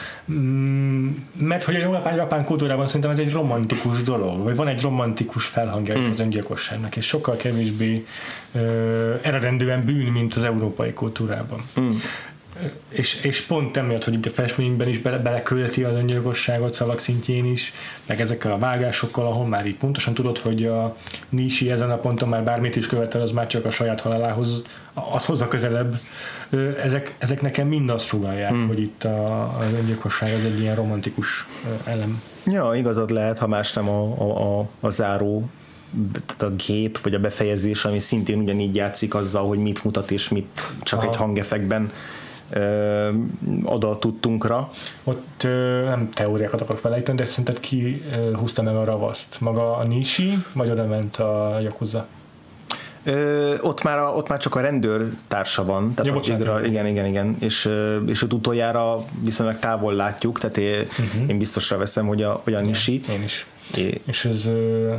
S1: Mm, mert hogy a japán, japán kultúrában szerintem ez egy romantikus dolog, vagy van egy romantikus felhangja mm. az öngyilkosságnak, és sokkal kevésbé ö, eredendően bűn, mint az európai kultúrában. Mm. És, és pont emiatt, hogy itt a festményben is bele, belekölti az öngyilkosságot szavak szintjén is, meg ezekkel a vágásokkal, ahol már így pontosan tudod, hogy a Nishi ezen a ponton már bármit is követel, az már csak a saját halálához, az hozza közelebb. Ezek, ezek nekem mind azt sugallják, hmm. hogy itt a, az öngyilkosság az egy ilyen romantikus elem.
S2: Ja, igazad lehet, ha más nem a, a, a, a záró, tehát a gép, vagy a befejezés, ami szintén ugyanígy játszik azzal, hogy mit mutat és mit csak Aha. egy hangeffektben oda tudtunkra.
S1: Ott ö, nem teóriákat akarok felejteni, de szerinted ki ö, húzta meg a ravaszt? Maga a Nishi, vagy oda ment a Yakuza?
S2: Ö, ott, már a, ott már csak a rendőr társa van, tehát
S1: ja,
S2: a
S1: bocsánat,
S2: Jigra, igen, igen, igen, és, és ott utoljára viszonylag távol látjuk, tehát én, uh-huh. én biztosra veszem, hogy a, hogy a Nishi.
S1: Én is.
S2: É,
S1: és ez... Ö,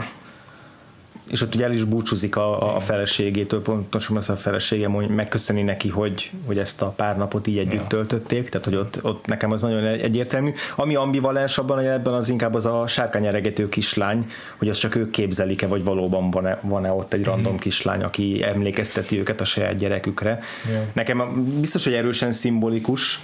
S2: és ott ugye el is búcsúzik a, a feleségétől, pontosan az a felesége megköszöni neki, hogy, hogy ezt a pár napot így együtt ja. töltötték, tehát hogy ott, ott nekem az nagyon egyértelmű. Ami ambivalens abban, hogy ebben az inkább az a sárkányeregető kislány, hogy az csak ők képzelik-e, vagy valóban van-e, van-e ott egy random mm. kislány, aki emlékezteti őket a saját gyerekükre. Ja. Nekem biztos, hogy erősen szimbolikus,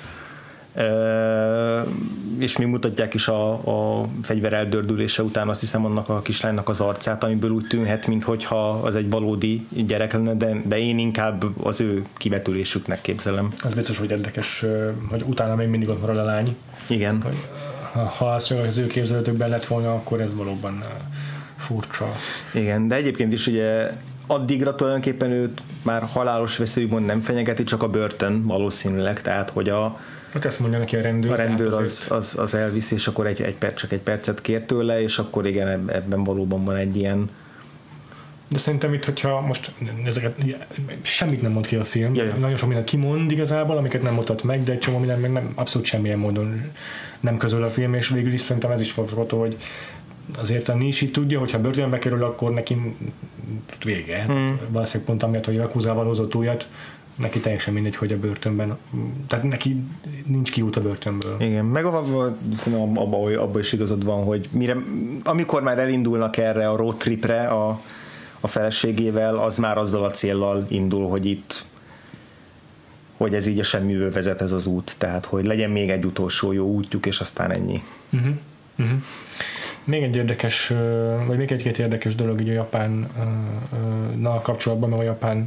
S2: Uh, és még mutatják is a, a fegyver eldördülése után azt hiszem annak a kislánynak az arcát, amiből úgy tűnhet, minthogyha az egy valódi gyerek lenne, de, de én inkább az ő kivetülésüknek képzelem.
S1: Ez biztos, hogy érdekes, hogy utána még mindig ott marad a lány.
S2: Igen.
S1: Hogy, ha az csak az ő képzelőtökben lett volna, akkor ez valóban furcsa.
S2: Igen, de egyébként is ugye addigra tulajdonképpen őt már halálos veszély úgymond nem fenyegeti, csak a börtön valószínűleg, tehát hogy a
S1: Hát ezt mondja neki a rendőr.
S2: A rendőr hát az, az, az elvisz, és akkor egy, egy perc, csak egy percet kér tőle, és akkor igen, ebben valóban van egy ilyen...
S1: De szerintem itt, hogyha most ezeket, semmit nem mond ki a film, Jaj. nagyon sok mindent kimond igazából, amiket nem mutat meg, de egy csomó minden meg nem, abszolút semmilyen módon nem közöl a film, és végül is szerintem ez is fogható, hogy azért a Nishi tudja, hogyha börtönbe kerül, akkor neki vége. Hmm. Valószínűleg pont amiatt, hogy Yakuzával hozott újat, neki teljesen mindegy, hogy a börtönben, tehát neki nincs kiút a börtönből.
S2: Igen, meg abban abba, abba is igazad van, hogy mire, amikor már elindulnak erre a road tripre a, a feleségével, az már azzal a céllal indul, hogy itt hogy ez így a semmiből vezet ez az út, tehát hogy legyen még egy utolsó jó útjuk, és aztán ennyi. Uh-huh.
S1: Uh-huh. Még egy érdekes, vagy még egy-két érdekes dolog így a Japánnal kapcsolatban, mert a japán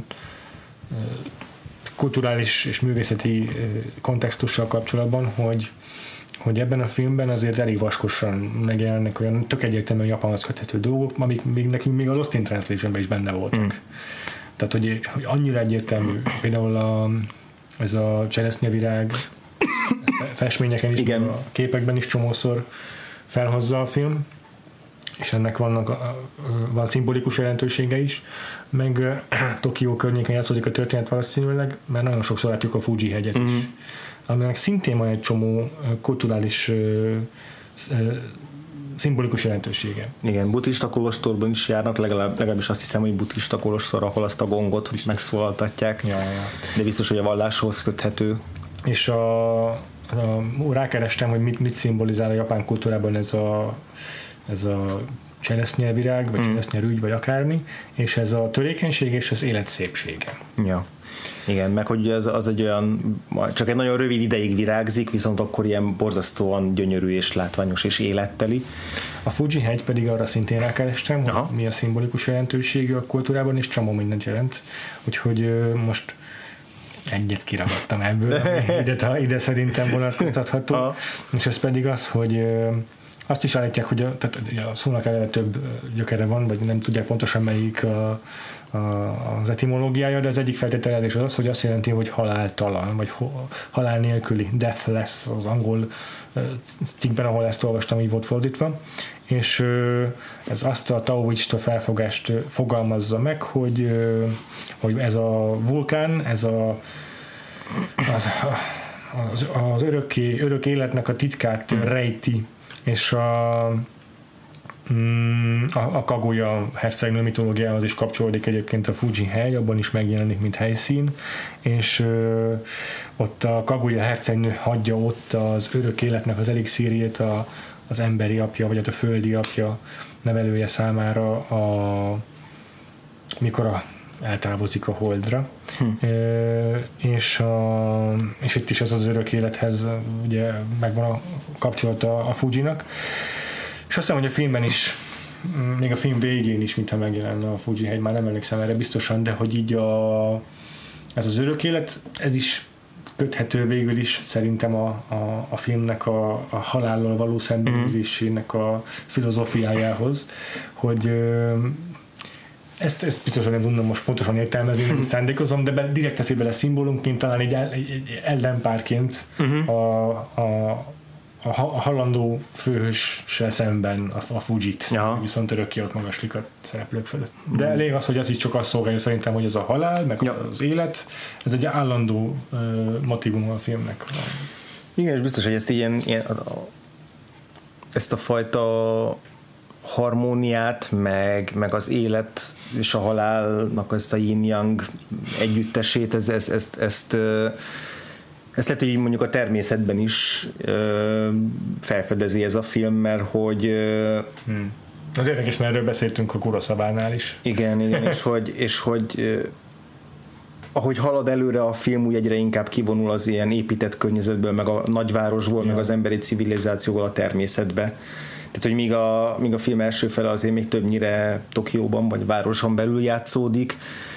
S1: kulturális és művészeti kontextussal kapcsolatban, hogy, hogy ebben a filmben azért elég vaskosan megjelennek olyan tök egyértelműen japánhoz köthető dolgok, amik még nekünk még a Lost in Translation-ben is benne voltak. Mm. Tehát, hogy, hogy annyira egyértelmű, például a, ez a cseresznyevirág festményeken is, igen. A képekben is csomószor felhozza a film, és ennek vannak, van szimbolikus jelentősége is, meg Tokió környéken játszódik a történet valószínűleg, mert nagyon sokszor látjuk a Fuji hegyet mm-hmm. is, aminek szintén van egy csomó kulturális szimbolikus jelentősége.
S2: Igen, buddhista kolostorban is járnak, legalább, legalábbis azt hiszem, hogy buddhista kolostor, ahol azt a gongot biztos megszólaltatják, ja, ja. De biztos, hogy a valláshoz köthető.
S1: És a, a, rákerestem, hogy mit, mit szimbolizál a japán kultúrában ez a ez a cseresznyevirág, vagy mm. cseresznyerügy, vagy akármi, és ez a törékenység és az élet szépsége.
S2: Ja. Igen, meg hogy az, az egy olyan, csak egy nagyon rövid ideig virágzik, viszont akkor ilyen borzasztóan gyönyörű és látványos és életteli.
S1: A Fuji hegy pedig arra szintén rákerestem, hogy Aha. mi a szimbolikus jelentőségű a kultúrában, és csomó mindent jelent. Úgyhogy most egyet kiragadtam ebből, ami ide, ide szerintem vonatkoztatható. Aha. És ez pedig az, hogy azt is állítják, hogy a, tehát a szónak eleve több gyökere van, vagy nem tudják pontosan melyik a, a, az etimológiája, de az egyik feltételezés az az, hogy azt jelenti, hogy haláltalan, vagy ho, halál nélküli, deathless az angol cikkben, ahol ezt olvastam, így volt fordítva, és ez azt a taoista felfogást fogalmazza meg, hogy, hogy ez a vulkán, ez a az, az, az örökké, örök életnek a titkát rejti, és a, a, a Kaguya hercegnő mitológiához is kapcsolódik egyébként a Fuji hegy, abban is megjelenik, mint helyszín, és ö, ott a Kaguya hercegnő hagyja ott az örök életnek az elixírjét a, az emberi apja, vagy a földi apja nevelője számára, a, mikor a eltávozik a holdra. Hm. E, és, a, és itt is ez az örök élethez ugye megvan a kapcsolata a Fujinak. És azt hiszem, hogy a filmben is, még a film végén is, mintha megjelenne a Fuji hegy, már nem emlékszem erre biztosan, de hogy így a, ez az örök élet, ez is köthető végül is szerintem a, a, a filmnek a, a halállal való szembenézésének a filozófiájához, hogy ezt, ezt biztos, hogy nem tudom most pontosan értelmezni, nem szándékozom, de be, direkt teszi bele szimbólumként, talán egy, egy, egy ellenpárként uh-huh. a, a, a, a halandó főhőssel szemben a, a Fujit, ja. viszont örökké ott magaslik a szereplők fölött. De uh-huh. elég az, hogy az is csak azt szolgálja szerintem, hogy ez a halál, meg ja. az élet, ez egy állandó uh, motivum a filmnek.
S2: Igen, és biztos, hogy ezt ilyen, ilyen ezt a fajta harmóniát, meg, meg az élet és a halálnak ezt a yin-yang együttesét, ez, ez, ezt, ezt, ezt lehet, hogy mondjuk a természetben is felfedezi ez a film, mert hogy
S1: hmm. az érdekes, mert erről beszéltünk a Kurosawánál is.
S2: Igen, igen, és hogy, és hogy ahogy halad előre a film, úgy egyre inkább kivonul az ilyen épített környezetből, meg a nagyvárosból, ja. meg az emberi civilizációval a természetbe. Tehát, hogy míg a, míg a film első fele azért még többnyire Tokióban vagy városon belül játszódik,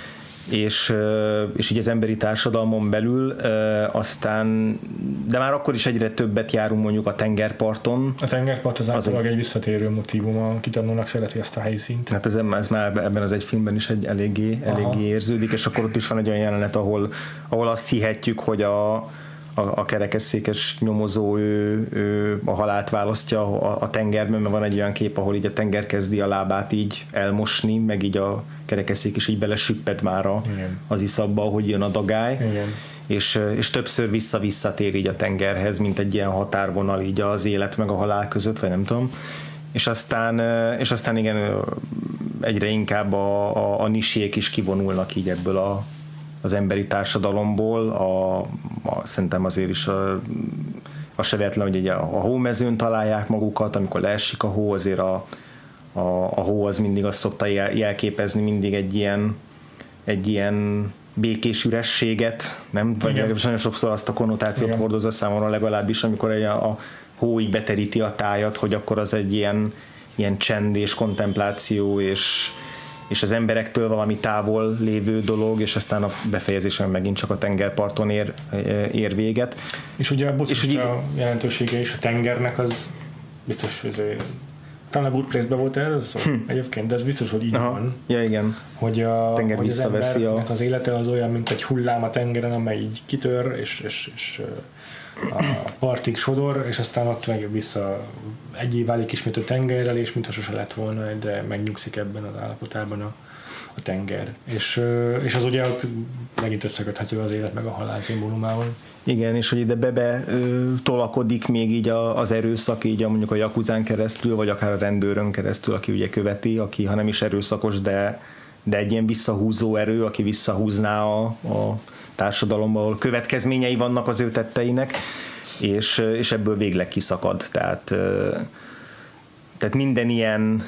S2: és, és így az emberi társadalmon belül, aztán, de már akkor is egyre többet járunk mondjuk a tengerparton.
S1: A tengerpart az általában egy visszatérő motívum, a kitanulnak szereti ezt a helyszínt.
S2: Hát ez, ez már ebben az egy filmben is egy eléggé, eléggé érződik, és akkor ott is van egy olyan jelenet, ahol, ahol azt hihetjük, hogy a A, a kerekesszékes nyomozó ő, ő a halált választja a, a tengerben, mert van egy olyan kép, ahol így a tenger kezdi a lábát így elmosni, meg így a kerekesszék is így belesüpped már a, az iszapba, ahogy jön a dagály. Igen. És, és többször vissza-visszatér így a tengerhez, mint egy ilyen határvonal így az élet meg a halál között, vagy nem tudom. És aztán, és aztán igen, egyre inkább a, a, a nisék is kivonulnak így ebből a az emberi társadalomból, a, a, szerintem azért is a, a se véletlen, hogy a, a hómezőn találják magukat, amikor leesik a hó, azért a, a, a hó az mindig azt szokta jel, jelképezni mindig egy ilyen, egy ilyen békés ürességet, nem? Vagy nagyon sokszor azt a konnotációt igen. hordozza számomra legalábbis, amikor a, a hó így beteríti a tájat, hogy akkor az egy ilyen, ilyen csend és kontempláció, és és az emberektől valami távol lévő dolog, és aztán a befejezésen megint csak a tengerparton ér, ér véget.
S1: És ugye a buddhista jelentősége is a tengernek az biztos, hogy talán a Good Place-ben volt erről szó hm. egyébként, de ez biztos, hogy így Aha. van.
S2: Ja, igen.
S1: Hogy, a, tenger hogy az embernek a... az élete az olyan, mint egy hullám a tengeren, amely így kitör, és, és, és a partig sodor, és aztán ott meg vissza egyé válik ismét a tengerrel, és mintha sose lett volna, de megnyugszik ebben az állapotában a, a tenger. És, és az ugye ott megint összeköthető az élet meg a halál szimbólumával.
S2: Igen, és hogy ide bebe ö, tolakodik még így a, az erőszak, így a, mondjuk a jakuzán keresztül, vagy akár a rendőrön keresztül, aki ugye követi, aki ha nem is erőszakos, de, de egy ilyen visszahúzó erő, aki visszahúzná a, a társadalomban, ahol következményei vannak az ő tetteinek, és, és ebből végleg kiszakad. Tehát, tehát minden ilyen,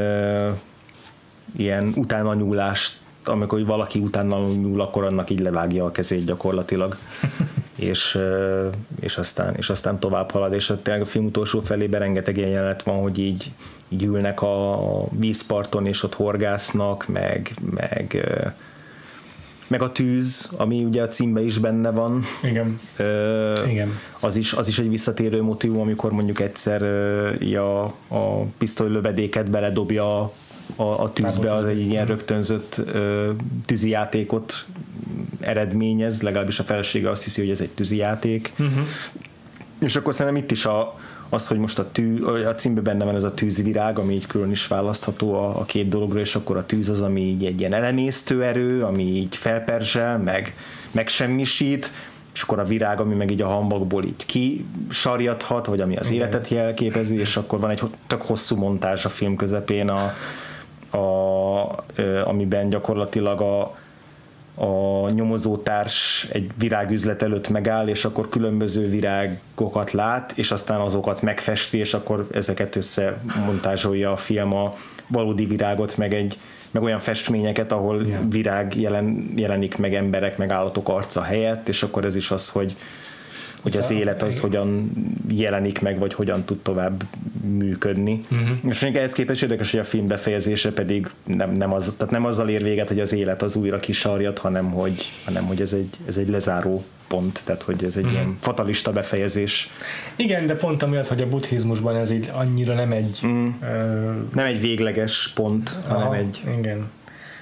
S2: ilyen utánanyúlást, amikor valaki utána nyúl, akkor annak így levágja a kezét gyakorlatilag. és, és, aztán, és aztán tovább halad, és tényleg a film utolsó felében rengeteg ilyen jelenet van, hogy így, így ülnek a vízparton, és ott horgásznak, meg, meg meg a tűz, ami ugye a címben is benne van.
S1: Igen.
S2: Ö, Igen. Az is, az is egy visszatérő motívum, amikor mondjuk egyszer ö, a, a pisztolylövedéket beledobja a, a, a tűzbe, az egy ilyen rögtönzött ö, tűzijátékot eredményez, legalábbis a felesége azt hiszi, hogy ez egy tűzijáték. Uh-huh. És akkor szerintem itt is a az, hogy most a, tű, a címben benne van ez a tűzvirág, ami így külön is választható a, a két dologra, és akkor a tűz az, ami így egy ilyen elemésztő erő, ami így felperzsel, meg megsemmisít, és akkor a virág, ami meg így a hambakból így kisarjadhat, vagy ami az okay. életet jelképezi, és akkor van egy tök hosszú montázs a film közepén, a, a, amiben gyakorlatilag a a nyomozótárs egy virágüzlet előtt megáll, és akkor különböző virágokat lát, és aztán azokat megfesti, és akkor ezeket összemontázsolja a film, a valódi virágot, meg, egy, meg olyan festményeket, ahol yeah. virág jelen, jelenik meg emberek, meg állatok arca helyett, és akkor ez is az, hogy hogy az élet az hogyan jelenik meg, vagy hogyan tud tovább működni. Uh-huh. És még ehhez képest érdekes, hogy a film befejezése pedig nem, nem, az, tehát nem azzal ér véget, hogy az élet az újra kisarjad, hanem hogy, hanem, hogy ez, egy, ez egy lezáró pont, tehát hogy ez egy uh-huh. ilyen fatalista befejezés.
S1: Igen, de pont amiatt, hogy a buddhizmusban ez így annyira nem egy... Uh,
S2: uh, nem egy végleges pont, aha, hanem egy...
S1: Igen.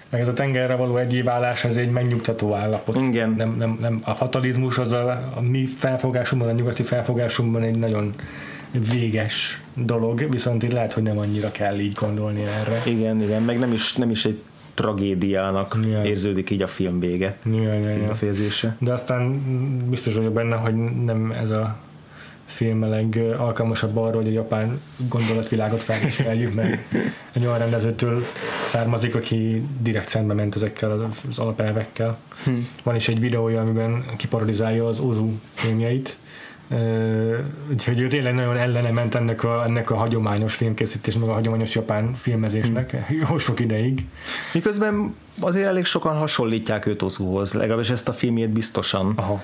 S1: meg ez a tengerre való egyéválás, ez egy megnyugtató állapot.
S2: Igen.
S1: Nem, nem, nem, a fatalizmus az a, a mi felfogásunkban, a nyugati felfogásunkban egy nagyon véges dolog, viszont itt lehet, hogy nem annyira kell így gondolni erre.
S2: Igen, igen, meg nem is, nem is egy tragédiának ja. érződik így a film vége.
S1: Ja, ja, ja.
S2: A fejezése.
S1: De aztán biztos vagyok benne, hogy nem ez a film a legalkalmasabb arra, hogy a japán gondolatvilágot felismerjük, mert egy olyan rendezőtől származik, aki direkt szembe ment ezekkel az alapelvekkel. Hm. Van is egy videója, amiben kiparodizálja az Ozu filmjeit, úgyhogy ő tényleg nagyon ellene ment ennek a, ennek a hagyományos filmkészítés, meg a hagyományos japán filmezésnek hmm. jó sok ideig.
S2: Miközben azért elég sokan hasonlítják őt Ozuhoz, legalábbis ezt a filmjét biztosan. Aha.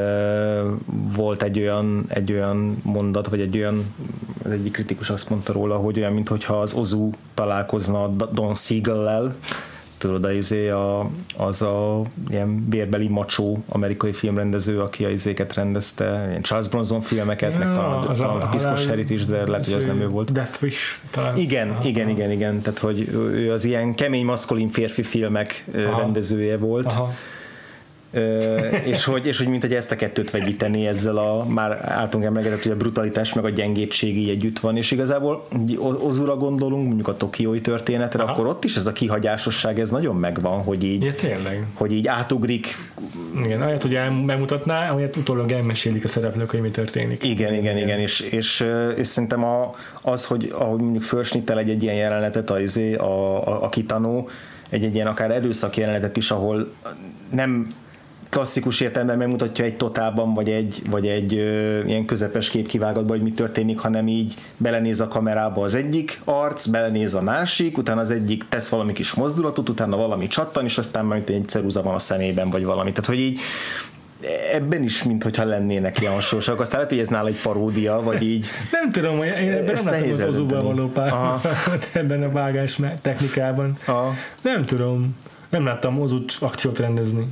S2: Volt egy olyan, egy olyan mondat, vagy egy olyan, az egyik kritikus azt mondta róla, hogy olyan, mintha az Ozu találkozna Don Siegel-lel, tudod, a, az a ilyen bérbeli macsó amerikai filmrendező, aki a izéket rendezte, ilyen Charles Bronson filmeket, ja, meg talán, talán a Piszkos Herit is, de lehet, hogy az nem ő volt.
S1: Death Wish talán.
S2: Igen, aha, igen, igen, igen, tehát hogy ő az ilyen kemény, maszkulin férfi filmek aha. rendezője volt. Aha. Uh, és, hogy, és hogy mint hogy ezt a kettőt vegyíteni ezzel a már általunk emlegetett, hogy a brutalitás meg a gyengétség így együtt van, és igazából Ozura gondolunk, mondjuk a tokiói történetre, aha. akkor ott is ez a kihagyásosság, ez nagyon megvan, hogy így,
S1: ja, tényleg.
S2: Hogy így átugrik.
S1: Igen, ahelyett, hogy el, megmutatná, ahelyett utólag elmesélik a szereplők, hogy mi történik.
S2: Igen, igen, igen, és, és, és szerintem a, az, hogy ahogy mondjuk fölsnittel egy, egy ilyen jelenetet a, a, a, a Kitano, egy, egy ilyen akár erőszak jelenetet is, ahol nem klasszikus értelemben megmutatja egy totálban, vagy egy, vagy egy ö, ilyen közepes képkivágatban, hogy mi történik, hanem így belenéz a kamerába az egyik arc, belenéz a másik, utána az egyik tesz valami kis mozdulatot, utána valami csattan, és aztán majd egy ceruza van a szemében, vagy valami. Tehát, hogy így ebben is, mintha lennének ilyen hasonlósak. Aztán lehet, hogy ez nála egy paródia, vagy így.
S1: Nem tudom, hogy ebben nem látom az Ozuval való párhuzamot ebben a vágás technikában. Aha. Nem tudom. Nem láttam Ozut akciót rendezni.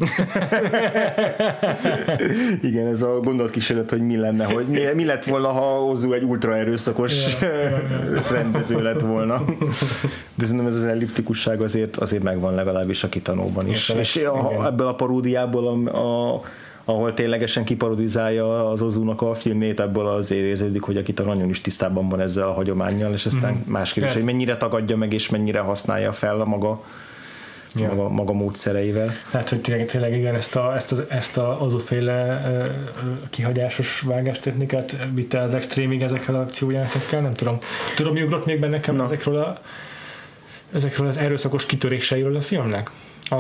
S2: Igen, ez a gondolatkísérlet, hogy mi lenne, hogy mi, mi lett volna, ha Ozu egy ultra erőszakos rendező lett volna. De szerintem ez az elliptikusság azért, azért megvan legalábbis a Kitanóban is. És a, ebből a paródiából, a, a, ahol ténylegesen kiparodizálja az Ozunak a filmét, ebből azért érződik, hogy a Kitano nagyon is tisztában van ezzel a hagyománnyal, és aztán mm-hmm. más kérdés, hogy mennyire tagadja meg, és mennyire használja fel a maga Ja. Maga, maga módszereivel.
S1: Hát, hogy tényleg, tényleg igen, ezt a, ezt a, ezt a azóféle uh, kihagyásos vágástechnikát vitte az extrémig ezekkel az akciójátékkel, nem tudom. Tudom, mi ugrott még be nekem ezekről, a, ezekről az erőszakos kitöréseiről a filmnek? A,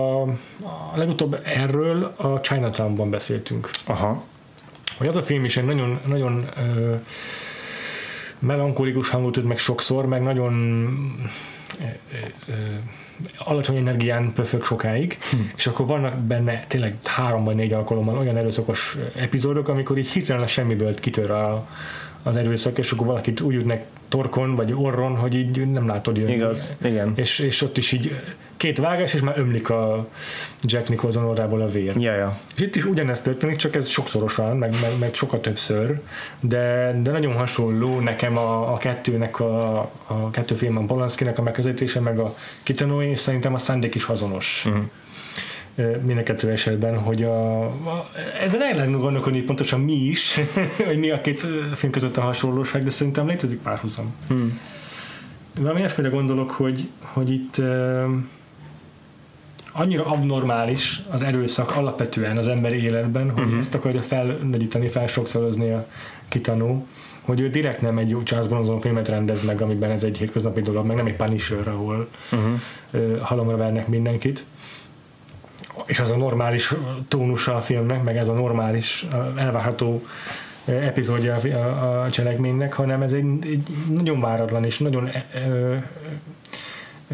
S1: a legutóbb erről a Chinatownban beszéltünk. Aha. Hogy az a film is egy nagyon, nagyon uh, melankolikus hangot tud meg sokszor, meg nagyon uh, uh, alacsony energián pöfög sokáig, hm. és akkor vannak benne tényleg három vagy négy alkalommal olyan erőszakos epizódok, amikor így hirtelen a semmiből kitör a, az erőszak, és akkor valakit úgy ütnek torkon, vagy orron, hogy így nem látod jönni.
S2: Igaz, igen.
S1: És, és ott is így két vágás, és már ömlik a Jack Nicholson orrából a vér.
S2: Ja, ja.
S1: És itt is ugyanezt történik, csak ez sokszorosan, meg, meg, meg sokkal többször, de, de nagyon hasonló nekem a, a kettőnek, a, a kettő filmben Polanskinek a megközelítése, meg a Kitanói, és szerintem a szándék is azonos. Uh-huh. Mind a kettő esetben, hogy a, a, ezen el lehet gondolkodni pontosan mi is, hogy mi a két film között a hasonlóság, de szerintem létezik párhuzam. Hmm. Valami ilyesmire gondolok, hogy, hogy itt uh, annyira abnormális az erőszak alapvetően az emberi életben, hogy uh-huh. ezt akarja felnagyítani, felsokszorozni a Kitano, hogy ő direkt nem egy Charles Bronson filmet rendez meg, amiben ez egy hétköznapi dolog, meg nem egy Punisher, ahol uh-huh. uh, halomra vernek mindenkit, és az a normális tónusa a filmnek, meg ez a normális, elvárható epizódja a, a cselekménynek, hanem ez egy, egy nagyon váratlan és nagyon ö, ö, ö,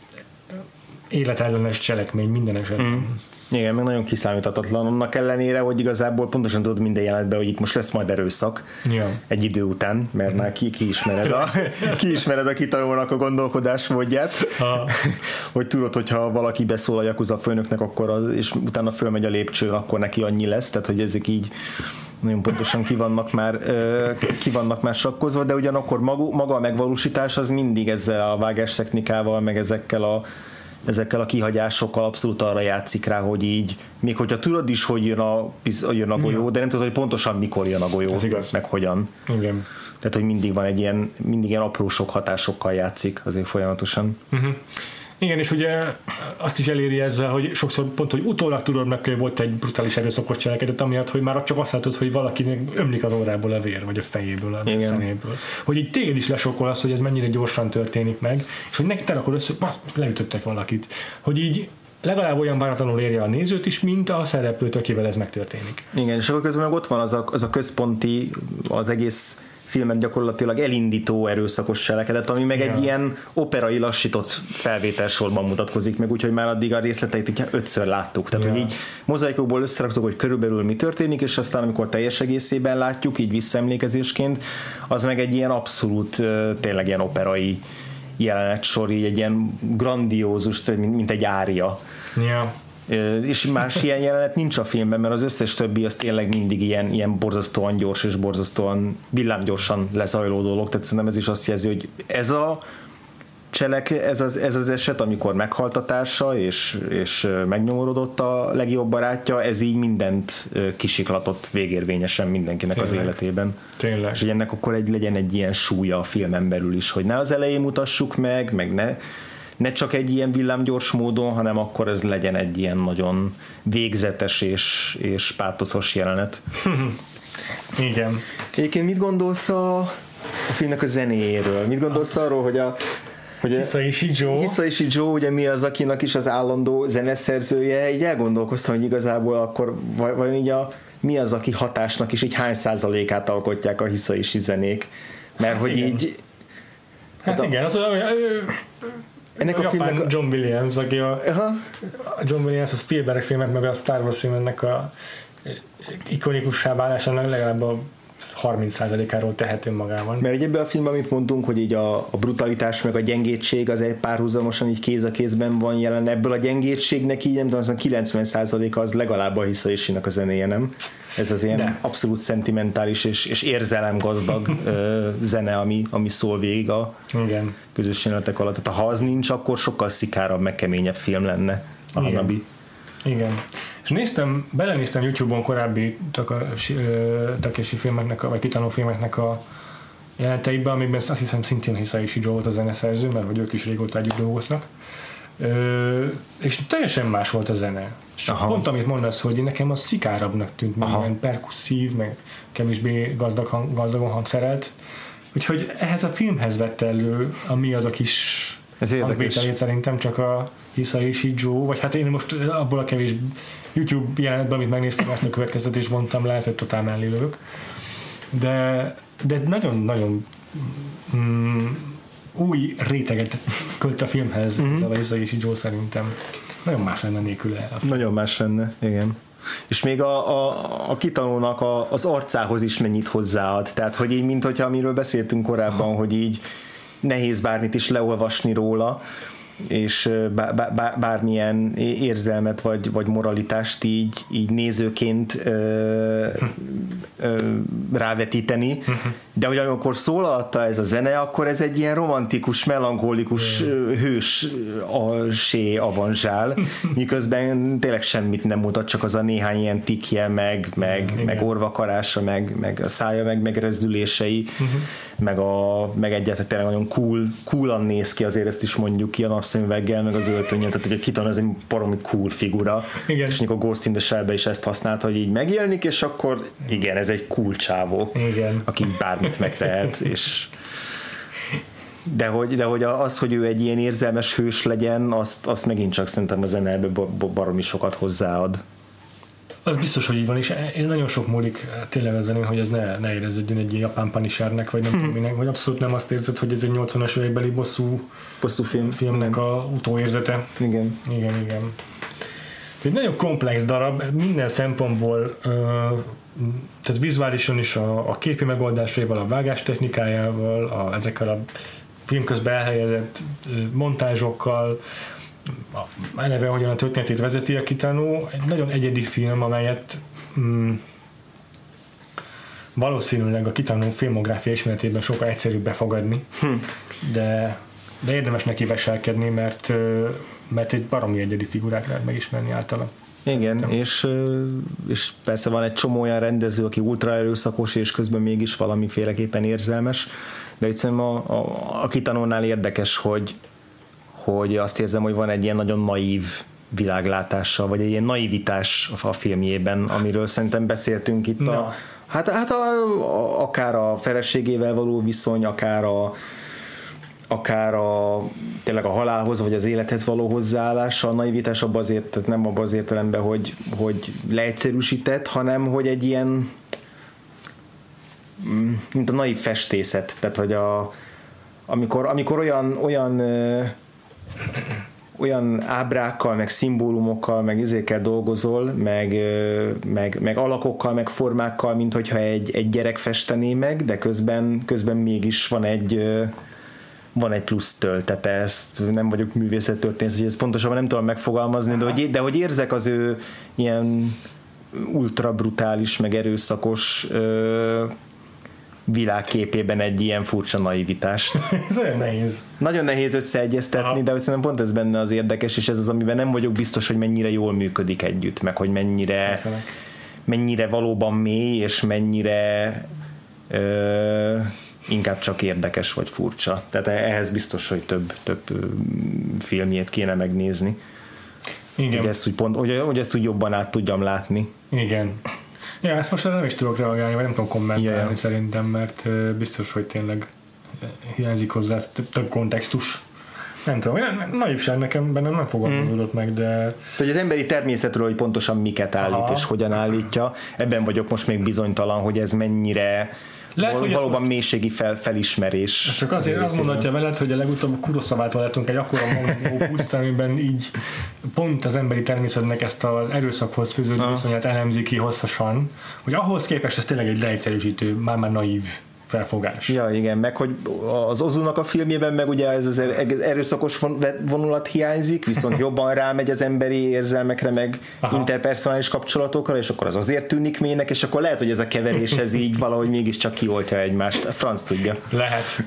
S1: életellenes cselekmény minden esetben. Mm.
S2: Igen, meg nagyon kiszámíthatatlan, annak ellenére, hogy igazából pontosan tudod minden jelenetben, hogy itt most lesz majd erőszak ja. egy idő után, mert mm. már ki, kiismered a, kiismered a Kitanónak a gondolkodásmódját, hogy tudod, hogyha valaki beszól a Yakuza főnöknek, akkor az, és utána fölmegy a lépcsőn, akkor neki annyi lesz, tehát hogy ezek így nagyon pontosan ki vannak már, ki vannak már sakkozva, de ugyanakkor maga, maga a megvalósítás az mindig ezzel a vágástechnikával, meg ezekkel a ezekkel a kihagyásokkal abszolút arra játszik rá, hogy így, még hogyha tudod is, hogy jön a, jön a golyó, ja. de nem tudod, hogy pontosan mikor jön a golyó, meg hogyan.
S1: Igen.
S2: Tehát, hogy mindig van egy ilyen, mindig ilyen apró sok hatásokkal játszik azért folyamatosan.
S1: Uh-huh. Igen, és ugye azt is eléri ezzel, hogy sokszor pont, hogy utólag tudod meg, hogy volt egy brutális erőszakos cselekedet, amiatt, hogy már csak azt látod, hogy valakinek ömlik az órából a vér, vagy a fejéből, a szeméből. Hogy így téged is lesokkol az, hogy ez mennyire gyorsan történik meg, és hogy neked akkor össze, leütöttek valakit. Hogy így legalább olyan váratlanul érje a nézőt is, mint a szereplőt, akivel ez megtörténik.
S2: Igen, és akkor közben meg ott van az a, az a központi, az egész filmet gyakorlatilag elindító erőszakos cselekedet, ami meg ja. egy ilyen operai lassított felvételsorban mutatkozik meg, úgyhogy már addig a részleteit így ötször láttuk. Tehát, ja. hogy így mozaikokból összeraktuk, hogy körülbelül mi történik, és aztán amikor teljes egészében látjuk, így visszaemlékezésként, az meg egy ilyen abszolút, tényleg ilyen operai jelenetsor, így egy ilyen grandiózus, mint, mint egy ária.
S1: Ja.
S2: És más ilyen jelenet nincs a filmben, mert az összes többi az tényleg mindig ilyen, ilyen borzasztóan gyors és borzasztóan villámgyorsan lezajló dolog, tehát szerintem ez is azt jelzi, hogy ez a cselek, ez az, ez az eset, amikor meghalt a társa és, és megnyomorodott a legjobb barátja, ez így mindent kisiklatott végérvényesen mindenkinek tényleg. Az életében.
S1: Tényleg.
S2: És hogy ennek akkor egy, legyen egy ilyen súlya a filmen belül is, hogy ne az elején mutassuk meg, meg ne ne csak egy ilyen villámgyors módon, hanem akkor ez legyen egy ilyen nagyon végzetes és, és pátoszos jelenet.
S1: Igen.
S2: Egyébként mit gondolsz a, a filmnek a zenéjéről? Mit gondolsz arról, hogy a
S1: Hisaishi Joe.
S2: Hisaishi Joe, ugye mi az, akinek is az állandó zeneszerzője, így elgondolkoztam, hogy igazából akkor vagy így a, mi az, aki hatásnak is így hány százalékát alkotják a Hisaishi zenék? Mert hát hogy igen. így...
S1: Hát, hát igen, a, az a, ennek a, a filmnek a... John Williams, aki a, a John Williams a Spielberg filmek, meg a Star Wars filmnek a ikonikussá válásának legalább a harminc százalékáról tehető magában.
S2: Mert ebben a filmben, amit mondtunk, hogy így a, a brutalitás meg a gyengétség az egy párhuzamosan így kéz a kézben van jelen, ebből a gyengétségnek így nem tudom, az kilencven százaléka az legalább a Hisaishi-nak a zenéje, nem? Ez az ilyen de. abszolút szentimentális és, és érzelemgazdag ö, zene, ami, ami szól végig a
S1: igen.
S2: közös jelenetek alatt. Tehát ha az nincs, akkor sokkal szikárabb, meg keményebb film lenne a
S1: igen.
S2: Hanabi.
S1: Igen. És néztem, belenéztem YouTube-on korábbi Takeshi filmeknek, vagy Kitano filmeknek a jeleneteiben, amikben azt hiszem szintén Hisaishi Joe volt a zeneszerző, mert hogy ők is régóta együtt dolgoznak. Ö, és teljesen más volt a zene. És pont amit mondasz, hogy nekem az szikárabbnak tűnt, meg ilyen perkusszív, meg kevésbé gazdag hang, gazdagon hangszerelt. Úgyhogy ehhez a filmhez vette elő a mi az a kis hangvételét szerintem csak a Hisaishi Joe, vagy hát én most abból a kevés YouTube jelenetben, amit megnéztem, ezt a következtetést mondtam, lehet, hogy totál mellé lövök. De, de nagyon-nagyon mm, új réteget költ a filmhez mm-hmm. ezzel a Hisaishi Joe szerintem. Nagyon más lenne nélküle.
S2: Nagyon más lenne, igen. És még a, a, a Kitanónak a, az arcához is mennyit hozzáad. Tehát, hogy így, mint hogyha amiről beszéltünk korábban, hogy így nehéz bármit is leolvasni róla, és bármilyen érzelmet vagy, vagy moralitást így, így nézőként ö, ö, rávetíteni, de hogy amikor szól alatta ez a zene, akkor ez egy ilyen romantikus, melankolikus hős alsé avanzsál, miközben tényleg semmit nem mutat, csak az a néhány ilyen tikje, meg, meg, meg orvakarása, meg, meg a szája, meg megrezdülései, uh-huh. meg, a, meg egyáltalán tényleg nagyon cool, coolan néz ki, azért ezt is mondjuk ki a napszemüveggel, meg az öltönnye, tehát hogy a Kitano ez egy baromi cool figura, igen. és a Ghost in the Shell-be is ezt használta, hogy így megjelenik, és akkor igen, ez egy cool csávó,
S1: igen.
S2: aki bármit megtehet, és de hogy, de hogy az, hogy ő egy ilyen érzelmes hős legyen, azt, azt megint csak szerintem a zenelbe baromi sokat hozzáad.
S1: Az biztos, hogy így van, és én nagyon sok múlik tényleg a zenén, hogy ez ne, ne éreződjön egy ilyen japán Punishernek, vagy nem tudom minek, vagy abszolút nem azt érzed, hogy ez egy nyolcvanas évekbeli bosszú,
S2: bosszú film.
S1: filmnek a utóérzete.
S2: Igen.
S1: Igen, igen. Egy nagyon komplex darab, minden szempontból, tehát vizuálisan is a, a képi megoldásaival, a vágás technikájával, a, ezekkel a film közben elhelyezett montázsokkal, eleve hogyan a történetét vezeti a Kitano, egy nagyon egyedi film, amelyet mm, valószínűleg a Kitano filmográfia ismeretében sokkal egyszerűbb befogadni, hm. de de érdemes neki veselkedni, mert, mert egy baromi egyedi figurák lehet megismerni általa.
S2: Igen, és, és persze van egy csomó olyan rendező, aki ultra erőszakos, és közben mégis valamiféleképpen érzelmes, de egyszerűen a, a, a kitanulnál érdekes, hogy, hogy azt érzem, hogy van egy ilyen nagyon naív világlátása, vagy egy ilyen naivitás a filmjében, amiről szerintem beszéltünk itt no. a, hát, hát a, a, akár a feleségével való viszony, akár a akár a, tényleg a halálhoz, vagy az élethez való hozzáállása, a naivitás abban azért, tehát nem abban az értelemben, hogy, hogy leegyszerűsített, hanem hogy egy ilyen mint a naív festészet, tehát hogy a, amikor, amikor olyan, olyan ö, olyan ábrákkal, meg szimbólumokkal, meg izékkel dolgozol, meg, meg, meg alakokkal, meg formákkal, mint hogyha egy, egy gyerek festené meg, de közben, közben mégis van egy van egy plusz töltete, ezt nem vagyok művészettörténész, hogy ezt pontosabban nem tudom megfogalmazni, de hogy, de hogy érzek az ő ilyen ultra brutális, meg erőszakos ö, világképében egy ilyen furcsa naivitást.
S1: Ez olyan nehéz.
S2: Nagyon nehéz összeegyeztetni, aha. De szerintem pont ez benne az érdekes, és ez az, amiben nem vagyok biztos, hogy mennyire jól működik együtt, meg hogy mennyire, mennyire valóban mély, és mennyire ö, inkább csak érdekes vagy furcsa. Tehát ehhez biztos, hogy több, több filmjét kéne megnézni. Igen. Hogy ezt úgy, pont, hogy, hogy ezt úgy jobban át tudjam látni.
S1: Igen. Ja, ezt most nem is tudok reagálni, vagy nem tudom kommentálni yeah. szerintem, mert biztos, hogy tényleg hiányzik hozzá több, több kontextus. Nem tudom, naivság nekem bennem nem fogalmazódott mm. meg, de...
S2: Szóval hogy az emberi természetről, hogy pontosan miket állít, aha. és hogyan állítja, ebben vagyok most még bizonytalan, hogy ez mennyire lehet, val- valóban most... mélységi fel, felismerés.
S1: Ez csak azért azt mondatja veled, hogy a legutóbb Kurosawától lettünk egy akkora opuszt, amiben így pont az emberi természetnek ezt az erőszakhoz fűződő ah. viszonyát elemzi ki hosszasan, hogy ahhoz képest ez tényleg egy leegyszerűsítő, már-már naív felfogás.
S2: Ja, igen, meg hogy az Ozunak a filmjében meg ugye ez az erőszakos vonulat hiányzik, viszont jobban rámegy az emberi érzelmekre, meg aha. interpersonális kapcsolatokra, és akkor az azért tűnik mélynek, és akkor lehet, hogy ez a keverés ez így valahogy mégiscsak kioltja egymást. A franc tudja.
S1: Lehet.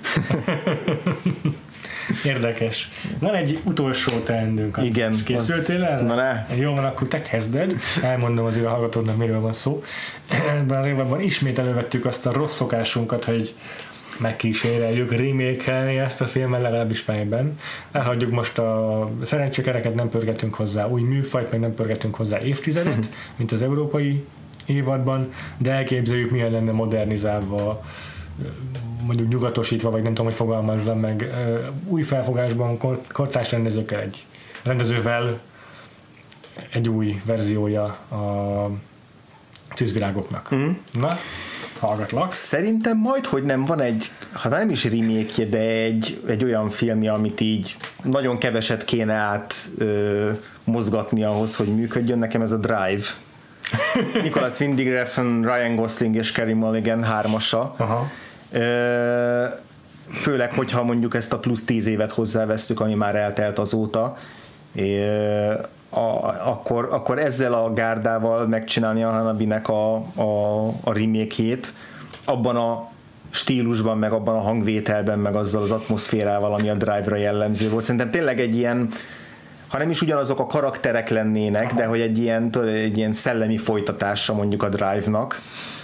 S1: Érdekes. Van egy utolsó teendőnk.
S2: Igen.
S1: Készültél el?
S2: Na ne.
S1: Jó van, akkor te kezded. Elmondom azért a hallgatódnak, miről van szó. Ebben az évben ismét elővettük azt a rossz szokásunkat, hogy megkíséreljük remake-elni ezt a filmet, legalábbis fejben. Elhagyjuk most a szerencsékereket, nem pörgetünk hozzá új műfajt, meg nem pörgetünk hozzá évtizedet, mint az európai évadban, de elképzeljük, milyen lenne modernizálva, mondjuk nyugatosítva, vagy nem tudom, hogy fogalmazzam meg, új felfogásban, kortárs rendezőkkel egy rendezővel egy új verziója a tűzvirágoknak. Mm. Na, hallgatlak.
S2: Szerintem majd, hogy nem van egy, ha nem is remake-je, de egy, egy olyan filmje, amit így nagyon keveset kéne át ö, mozgatni ahhoz, hogy működjön. Nekem ez a Drive. Nicholas Winding Refn, Ryan Gosling és Carey Mulligan hármasa. Aha. Ö, főleg, hogyha mondjuk ezt a plusz tíz évet hozzávesszük, ami már eltelt azóta, é, a, akkor, akkor ezzel a gárdával megcsinálni a Hanabinek a, a, a remake-jét abban a stílusban, meg abban a hangvételben, meg azzal az atmoszférával, ami a Drive-ra jellemző volt. Szerintem tényleg egy ilyen, ha nem is ugyanazok a karakterek lennének, aha. de hogy egy ilyen, egy ilyen szellemi folytatása mondjuk a Drive-nak,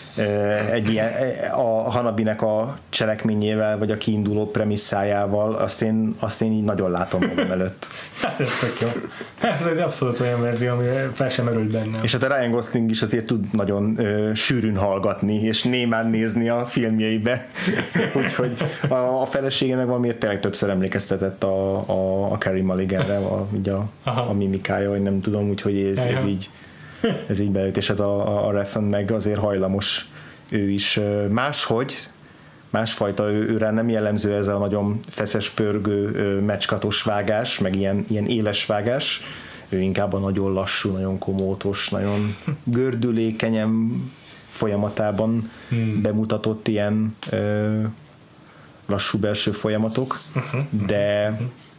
S2: egy ilyen, a Hanabinek a cselekményével, vagy a kiinduló premisszájával, azt én, azt én így nagyon látom magam előtt.
S1: Hát ez tök jó. Ez egy abszolút olyan verzió, ami fel sem merült bennem.
S2: És hát a Ryan Gosling is azért tud nagyon ö, sűrűn hallgatni, és némán nézni a filmjeibe. Úgyhogy a, a felesége meg valamiért tényleg többször emlékeztetett a, a, a Carey Mulliganre, a, a, a mimikája, vagy nem tudom, úgyhogy ez, ez így ez így beüt, és hát a, a, a Refn meg azért hajlamos ő is máshogy, másfajta, ő, őre nem jellemző ez a nagyon feszes, pörgő, meccskatos vágás, meg ilyen, ilyen éles vágás, ő inkább a nagyon lassú, nagyon komótos, nagyon gördülékenyen folyamatában hmm. bemutatott ilyen ö, lassú belső folyamatok, de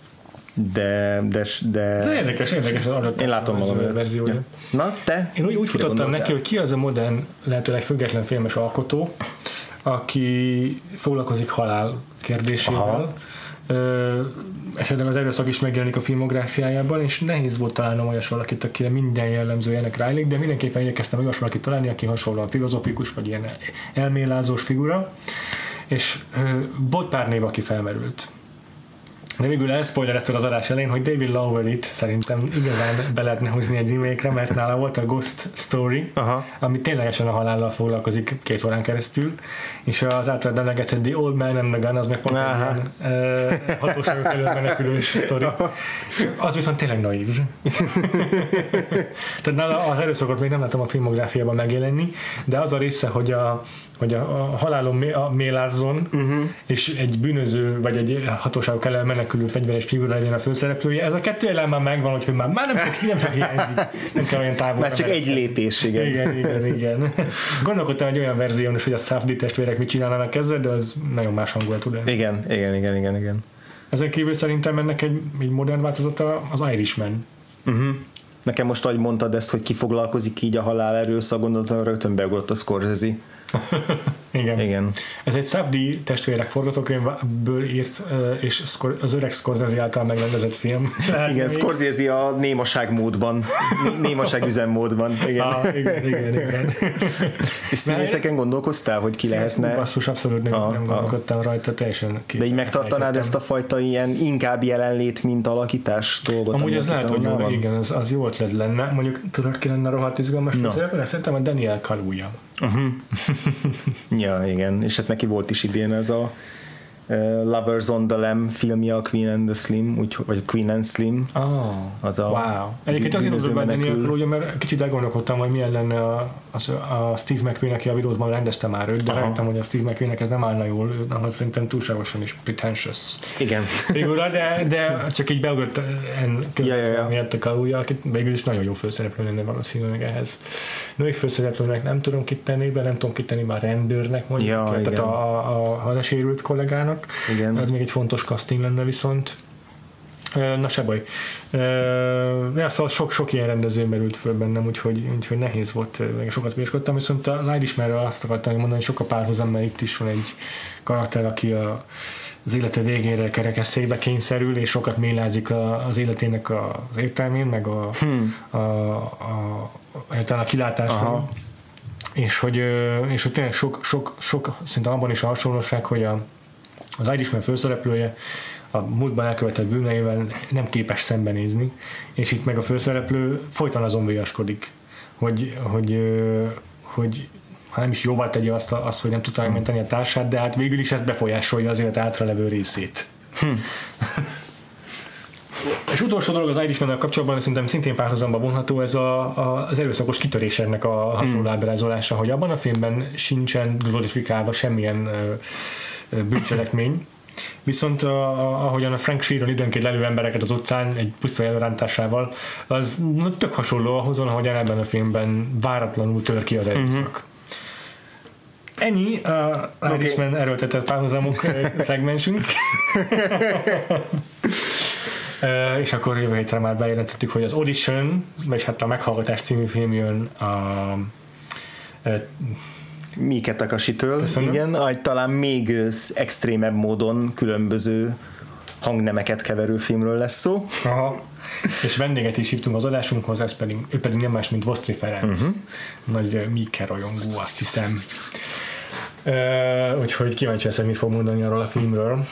S2: De, de, de...
S1: de érdekes, érdekes az adott
S2: én látom magam
S1: verziója. Ja.
S2: Na, te?
S1: Én úgy, úgy futottam neki, hogy ki az a modern, lehetőleg független filmes alkotó, aki foglalkozik halál kérdésével, aha. ö, esetleg az erőszak is megjelenik a filmográfiájában, és nehéz volt találnom olyas valakit, akire minden jellemzőjenek rájlik, de mindenképpen igyekeztem olyas valakit találni, aki hasonlóan filozofikus, vagy ilyen elmélázós figura, és ö, volt pár név, aki felmerült. De végül elspoilerezted az adás elején, hogy David Lowery-t szerintem igazán be lehetne húzni egy remake-re, mert nála volt a Ghost Story, aha, ami ténylegesen a halállal foglalkozik két órán keresztül, és az általában emlegetett The Old Man and the Gun, az meg pont aha, egy ilyen uh, hatóságok elől menekülős sztori. Az viszont tényleg naív. Tehát nála az erőszakot még nem láttam a filmográfiában megjelenni, de az a része, hogy a hogy a halálon mé, a mélázzon, uh-huh, és egy bűnöző, vagy egy hatóságok elől menekülő fegyveres figura legyen a főszereplője. Ez a kettő elem már megvan, hogy már, már nem sok, nem sok hiányzik. Nem kell olyan távol.
S2: Már csak egy lépés, igen.
S1: Igen, igen, igen. Gondolkodtam egy olyan verzión is, hogy a Safdie testvérek mit csinálnának ezzel, de az nagyon más hangulat tud lenni.
S2: Igen, igen, igen, igen, igen.
S1: Ezen kívül szerintem ennek egy, egy modern változata az Irishman.
S2: Uh-huh. Nekem most, ahogy mondtad ezt, hogy ki foglalkozik így a halál erőszak, gondoltam, rögtön beugrott a Scorsese.
S1: Igen. Igen. Ez egy Safdie testvérek forgatókönyvből írt, és az öreg Scorsese által megrendezett film.
S2: Igen, Scorsese a némaság módban, némaság üzemmódban. Igen.
S1: Ah, igen, igen, igen.
S2: És színészeken gondolkoztál, hogy ki lehetne?
S1: Basszus, abszolút nem, ah, nem gondolkodtam ah. rajta, teljesen ki.
S2: De így megtartanád ezt a fajta ilyen inkább jelenlét, mint alakítás dolgot?
S1: Amúgy az lehet, hogy jó, igen, az, az jó ötlet lenne. Mondjuk tudod, ki lenne rohadt izgalmas, no. Szerintem a Daniel Kaluuya.
S2: Uh-huh. Ja, igen, és hát neki volt is idén ez a uh, Lovers on the Lamb filmje, a Queen and the Slim, úgy, vagy Queen and Slim.
S1: Oh,
S2: az a
S1: wow. Egyébként azért tudom be Daniel Kaluuya, mert kicsit elgondolkodtam, hogy milyen lenne a, a, a Steve McQueen, aki a videóban rendezte már őt, de rájöttem, hogy a Steve McQueennek ez nem állna jól, ahhoz szerintem túlságosan is pretentious.
S2: Igen.
S1: Figura, de, de csak így beugrott en
S2: ja, ja, ja.
S1: miatt a Kaluuya, akit végül is nagyon jó főszereplő lenne valószínűleg ehhez. Női főszereplőnek nem tudom kit tenni be, nem tudom kit tenni már rendőrnek, mondjuk, ja, tehát a, a, a lesérült kollégának. Igen. Ez még egy fontos casting lenne viszont. Na se baj. Ja, szóval sok, sok ilyen rendező merült föl bennem, úgyhogy, úgyhogy nehéz volt, meg sokat véskodtam, viszont az Irishmanről azt akartam mondani, hogy sok a párhuzam, mert itt is van egy karakter, aki a, az élete végére kerekesszékbe kényszerül, és sokat mélázik a, az életének az értelmén, meg a, hmm. a, a, a, a kilátáson. És hogy, és hogy tényleg sok, sok, sok szinte abban is a hasonlóság, hogy a, az Irishman főszereplője a múltban elkövetett bűneivel nem képes szembenézni, és itt meg a főszereplő folyton azon végaskodik, hogy, hogy, hogy ha nem is jóvá tegye azt, azt, hogy nem tudta megmenteni a társát, de hát végül is ezt befolyásolja az élet hátralevő részét. Hm. És utolsó dolog az Irishman-nel kapcsolatban szerintem szintén párhuzamba vonható, ez a, a, az erőszakos kitörés ennek a hasonló ábrázolása, hogy abban a filmben sincsen glorifikálva semmilyen ö, bűncselekmény, viszont a, a, ahogyan a Frank Sheeran időnként lelő embereket az utcán egy puszta előrántásával, az tök hasonló ahhoz, ahogyan ebben a filmben váratlanul tör ki az erőszak. Uh-huh. Ennyi a okay. Irishman erőltetett párhuzamok szegmensünk. Uh, és akkor jövő hétre már bejelentettük, hogy az Audition, vagy hát a Meghallgatás című film jön a uh,
S2: Miike Takashi-től, igen, talán még extrémebb módon különböző hangnemeket keverő filmről lesz szó.
S1: Aha. És vendéget is hívtunk az adásunkhoz, ez pedig, ő pedig nem más, mint Vosztri Ferenc. Uh-huh. Nagy Miike rajongó, azt hiszem. Uh, úgyhogy kíváncsi leszek, mit fog mondani arról a filmről.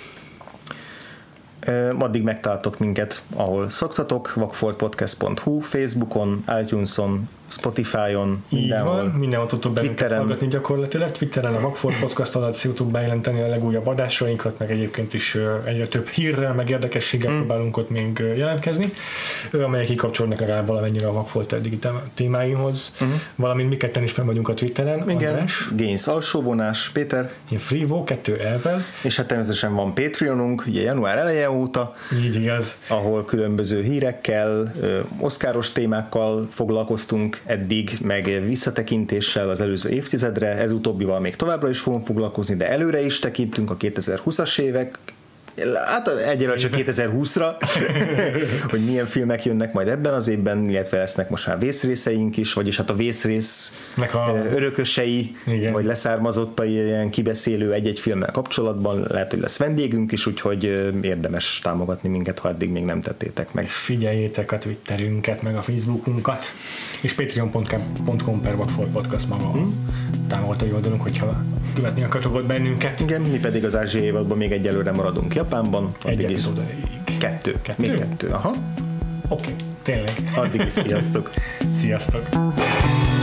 S2: Addig megtaláltok minket, ahol szoktatok, vakfoltpodcast pont hu, Facebookon, iTunes-on, Spotify-on, mindenhol.
S1: Így van, mindenhol tudtok bennünket hallgatni gyakorlatilag. Twitteren a Vakfolt Podcast alatt tudtuk bejelenteni a legújabb adásainkat, meg egyébként is egyre több hírrel, meg érdekességgel mm. próbálunk ott még jelentkezni, amelyek kikapcsolnak legalább valamennyire a Vakfolt eddigi témáimhoz. Mm. Valamint mi ketten is fel vagyunk a Twitteren.
S2: Igen, András. Génz alsóvonás, Péter.
S1: Én Frivo, kettő elvel.
S2: És hát természetesen van Patreonunk, ugye január eleje óta.
S1: Így igaz.
S2: Ahol különböző hírekkel, oszkáros témákkal foglalkoztunk eddig, meg visszatekintéssel az előző évtizedre, ez utóbbival még továbbra is fogunk foglalkozni, de előre is tekintünk a kétezer-húszas évek Hát egyelőre csak kétezer-húszra, hogy milyen filmek jönnek majd ebben az évben, illetve lesznek most már vészrészeink is, vagyis hát a vészrész a... örökösei, igen. vagy leszármazottai ilyen kibeszélő egy-egy filmmel kapcsolatban, lehet, hogy lesz vendégünk is, úgyhogy érdemes támogatni minket, ha eddig még nem tettétek meg.
S1: Figyeljétek a Twitterünket, meg a Facebookunkat, és patreon pont com per Vakfolt Podcast maga hmm. támogatói oldalunk, hogyha követni akartok ott bennünket.
S2: Igen, mi pedig az ázsiai évadban még egyelőre maradunk Japánban.
S1: Egy epizód elég.
S2: Kettő. kettő. Még kettő, aha.
S1: Oké, okay, tényleg.
S2: Addig is sziasztok.
S1: Sziasztok.